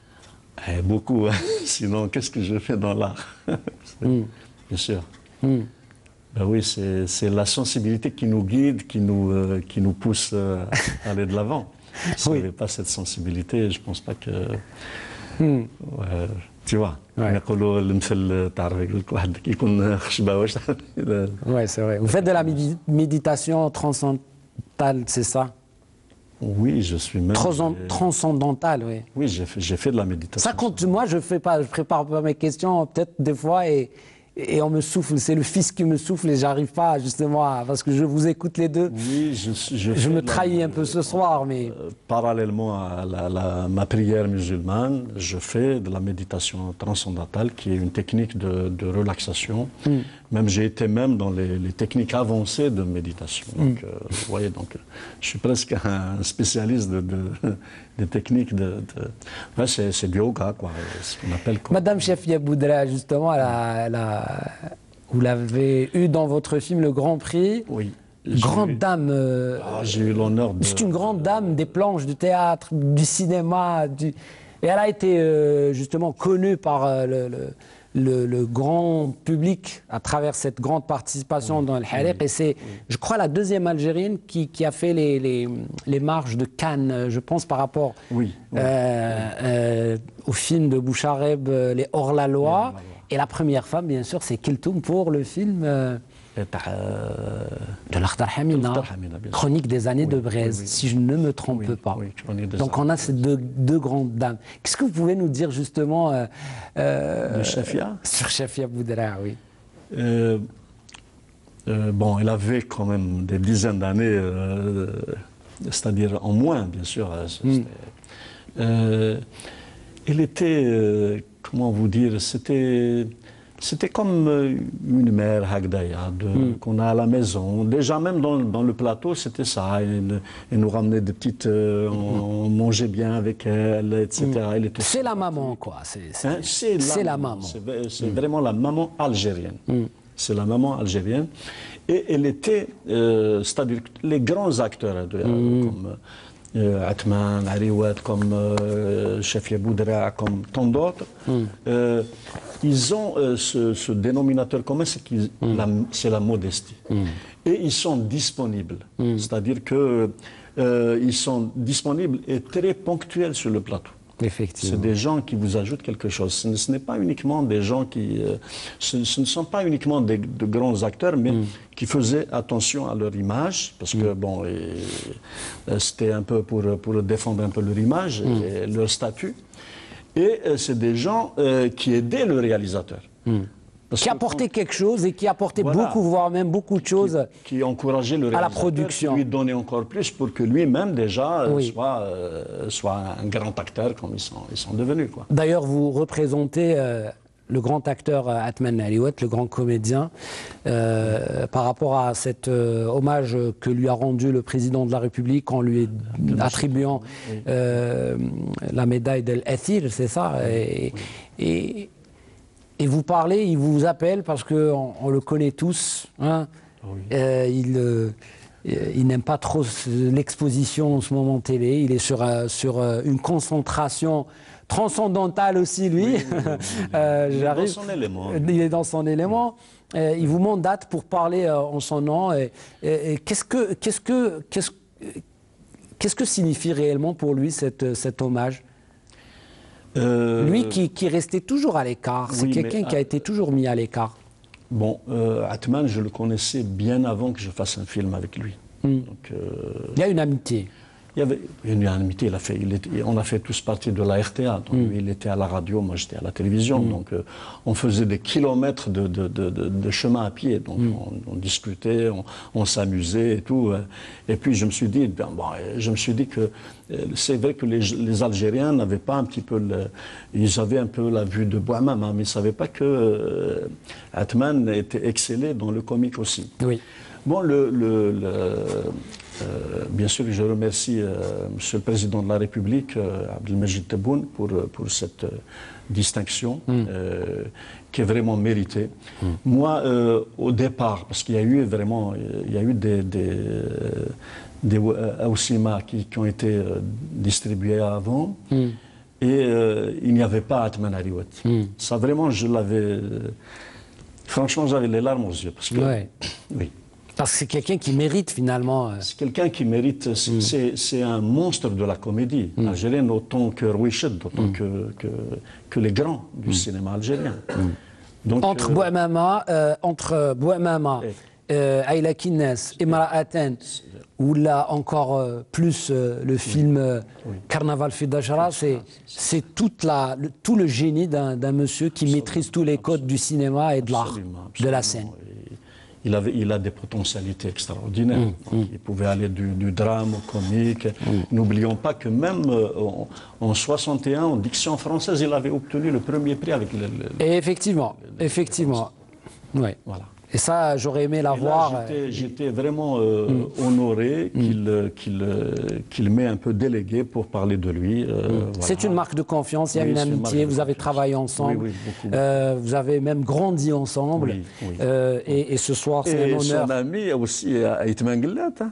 Eh, beaucoup. Hein. Sinon, qu'est-ce que je fais dans l'art? mm. Bien sûr. Mm. Ben oui, c'est la sensibilité qui nous guide, qui nous, euh, qui nous pousse euh, à aller de l'avant. S'il n'y Oui. avait pas cette sensibilité, je ne pense pas que... Hmm. Ouais, tu vois. Ouais. يقولوا المثل تعرف يقول لك واحد كي يكون خشبه واش Ouais, c'est vrai. Vous faites de la médi- méditation transcendantale, c'est ça? Oui, je suis même. Transen- Transcendantale, oui. Oui, j'ai fait, j'ai fait de la méditation. Ça compte, moi je fais pas, je prépare pas mes questions peut-être des fois et, et on me souffle, c'est le fils qui me souffle et j'arrive pas justement à, parce que je vous écoute les deux. Oui, je, je, Je fais me de la- trahis un peu ce soir, mais Euh, parallèlement à la- la- ma prière musulmane, je fais de la méditation transcendantale, qui est une technique de, de relaxation. Même j'ai été même dans les, les techniques avancées de méditation. Donc, euh, vous voyez, donc, euh, je suis presque un spécialiste de, de- des techniques de. de- ouais, c'est, c'est du yoga, quoi, ce qu'on appelle. Quoi. Madame Chefia Boudra, justement, elle a- elle a- vous l'avez eu dans votre film Le Grand Prix. Oui. J'ai Grande eu- dame. euh, Ah, j'ai eu l'honneur de. C'est une grande dame des planches du théâtre, du cinéma. Du... Et elle a été euh, justement connue par euh, le, le- le- le grand public à travers cette grande participation dans le Hariq. Et c'est, je crois, la deuxième Algérienne qui, qui a fait les, les, les marches de Cannes, je pense, par rapport Oui, oui. euh, euh, au film de Bouchareb, euh, Les Hors-la-Loi. Hors-la-Loi. Et la première femme, bien sûr, c'est Keltoum pour le film euh, Et t'as, euh, de l'Akhtar Hamina, L'Akhtar Hamina, bien sûr. Chronique des années Oui, de Braise, oui, oui. si je ne me trompe Oui, pas. oui, Chronique des Donc années on a de ces deux, deux grandes dames. Qu'est-ce que vous pouvez nous dire justement euh, euh, de Chafia. sur Chafia Boudra, oui. Euh, euh, bon, elle avait quand même des dizaines d'années, euh, c'est-à-dire en moins, bien sûr. euh, c'était- euh, elle était, euh, comment vous dire, c'était, c'était comme euh, une mère Hagdaya de- qu'on a à la maison. Déjà, même dans, dans le plateau, c'était ça. Elle, elle nous ramenait des petites. euh, on, on mangeait bien avec elle, et cetera. Elle était C'est la maman, quoi. C'est c'est- Hein, c'est c'est la maman. maman. C'est v- c'est vraiment la maman algérienne. C'est la maman algérienne. Et elle était, euh, c'est-à-dire que les grands acteurs, de, comme euh, Atman, Ariwat, comme euh, Chefia Boudra, comme tant d'autres, euh, ils ont euh, ce, ce dénominateur commun, c'est qu'ils- la- c'est la modestie. Et ils sont disponibles. C'est-à-dire que euh, ils sont disponibles et très ponctuels sur le plateau. C'est Effectivement. des gens qui vous ajoutent quelque chose. Ce ne- ce n'est pas uniquement des gens qui... euh, ce, ce ne sont pas uniquement des, de grands acteurs, mais qui faisaient attention à leur image, parce que, bon, et, euh, c'était un peu pour, pour défendre un peu leur image et leur statut. Et euh, c'est des gens euh, qui aidaient le réalisateur. Parce Qui que apportait quelque chose et qui apportait Voilà. beaucoup, voire même beaucoup de choses. qui encourageait le la réalisateur, production. qui lui donnait encore plus pour que lui-même déjà euh, Oui. soit, euh, soit un grand acteur comme ils sont, ils sont devenus, quoi. D'ailleurs, vous représentez euh, le grand acteur euh, Atman Aliouat, le grand comédien, euh, par rapport à cet euh, hommage que lui a rendu le président de la République en lui attribuant euh, la médaille d'El Athir, c'est ça. Et, et, et vous parlez, il vous appelle parce qu'on on le connaît tous. Hein, euh, il euh, il n'aime pas trop ce- l'exposition en ce moment télé. Il est sur, euh, sur euh, une concentration transcendantale aussi, lui. Euh, Il est j'arrive. dans son élément. Il est dans son élément. Euh, il vous mandate pour parler euh, en son nom. Et, et- et qu'est-ce que, qu'est-ce que, qu'est-ce, qu'est-ce que signifie réellement pour lui cette, cet hommage? Euh, Lui qui, qui restait toujours à l'écart. C'est oui, quelqu'un mais, qui a été toujours mis à l'écart. Bon, euh, Atman, je le connaissais bien avant que je fasse un film avec lui. Donc, euh, Il y a une amitié. il y avait une amitié. Il a fait, il était- on a fait tous partie de la R T A. Donc, lui, il était à la radio, moi j'étais à la télévision. Donc, euh, on faisait des kilomètres de, de- de- de- de chemin à pied. Donc, on, on discutait, on, on s'amusait et tout. euh. Et puis, je me suis dit, ben, bon, euh, je me suis dit que euh, c'est vrai que les, les Algériens n'avaient pas un petit peu, le- ils avaient un peu la vue de Bouamama, mais ils ne savaient pas que euh, Atman était excellé dans le comique aussi. Oui. Bon, le, le- le- euh, bien sûr, je remercie euh, Monsieur le Président de la République, euh, Abdelmajid Tebboune, pour, pour cette euh, distinction euh, qui est vraiment méritée. Moi, euh, au départ, parce qu'il y a eu vraiment, il y a eu des, des, euh, des euh, Aoussima qui, qui ont été euh, distribués avant, et euh, il n'y avait pas Atman Aliouat. Ça, vraiment, je l'avais... euh, franchement, j'avais les larmes aux yeux. Parce que, Ouais. oui. Parce que c'est quelqu'un qui mérite finalement. Euh... C'est quelqu'un qui mérite. C'est mm. un monstre de la comédie mm. algérienne, autant que Rouiched, autant mm. que, que, que les grands du mm. cinéma algérien. Mm. Donc, entre euh... Bouamama, euh, entre Bouamama, Aïla Kines, Imra'aten, ou là encore euh, plus euh, le film euh, oui. Carnaval Fidajara, c'est toute la, le, tout le génie d'un monsieur qui absolument, maîtrise tous les codes absolument, du cinéma et de l'art, de la scène. Il, avait, il a des potentialités extraordinaires. Mmh, mmh. Il pouvait aller du, du drame au comique. Mmh. N'oublions pas que même euh, en, en soixante et un, en diction française, il avait obtenu le premier prix avec le... le et effectivement, le, effectivement. Oui. Voilà. Et ça, j'aurais aimé la voir. J'étais vraiment euh, mm. honoré qu'il mm. qu'il qu'il m'ait un peu délégué pour parler de lui. Euh, mm. voilà. C'est une marque de confiance, il y a oui, une amitié, une vous avez travaillé ensemble, oui, oui, beaucoup, beaucoup. Euh, vous avez même grandi ensemble. Oui, oui. Euh, et, et ce soir, c'est un honneur. Et son ami aussi, Aïtman Gillat. Hein.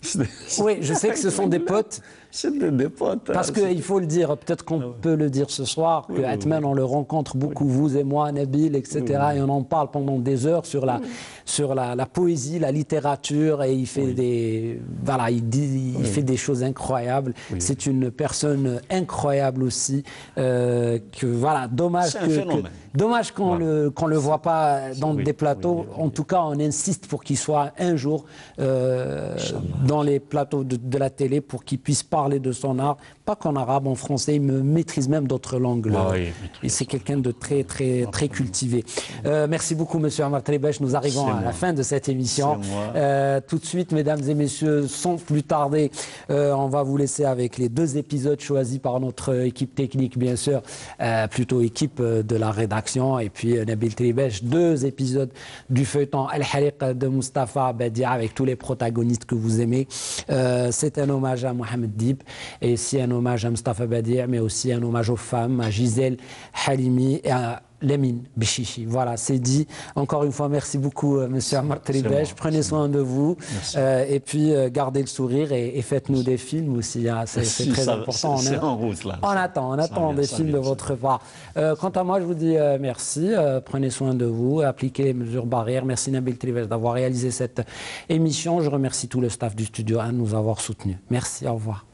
Oui, je sais que ce sont des potes. C'est des, des potes. Parce qu'il faut le dire, peut-être qu'on ah ouais. peut le dire ce soir, que oui, Aïtman, oui. on le rencontre beaucoup, oui. vous et moi, Nabil, et cetera. Oui, oui. Et on en parle pendant des heures sur la, oui. sur la, la poésie, la littérature, et il fait oui. des, voilà, il dit, il oui. fait des choses incroyables. Oui. C'est une personne incroyable aussi. Euh, que voilà, dommage que, que dommage qu'on voilà. le qu'on le voit pas dans oui. des plateaux. Oui. En tout cas, on insiste pour qu'il soit un jour euh, dans les plateaux de, de la télé pour qu'il puisse parler de son art, pas qu'en arabe, en français, il me maîtrise même d'autres langues. Ah oui, et c'est quelqu'un de très, très, très cultivé. Euh, merci beaucoup, monsieur Amar Tribesh. Nous arrivons à moi. la fin de cette émission. Euh, tout de suite, mesdames et messieurs, sans plus tarder, euh, on va vous laisser avec les deux épisodes choisis par notre équipe technique, bien sûr, euh, plutôt équipe de la rédaction, et puis euh, Nabil Tribesh, deux épisodes du feuilleton Al-Hariq de Mustapha Badia avec tous les protagonistes que vous aimez. Euh, c'est un hommage à Mohamed Dib. Et aussi un hommage à Mustapha Badia, mais aussi un hommage aux femmes, à Gisèle Halimi et à Lamine Bichichi. Voilà, c'est dit. Encore une fois, merci beaucoup, euh, monsieur Amar Tribesh. Prenez soin de vous. Euh, et puis, euh, gardez le sourire et, et faites-nous des films aussi. Hein. C'est si, très ça, important. C'est en route, là. On attend, on attend des films vient, de votre part. Euh, quant à moi, je vous dis euh, merci. Euh, prenez soin de vous. Appliquez les mesures barrières. Merci, Nabil Tribesh, d'avoir réalisé cette émission. Je remercie tout le staff du Studio un de nous avoir soutenus. Merci, au revoir.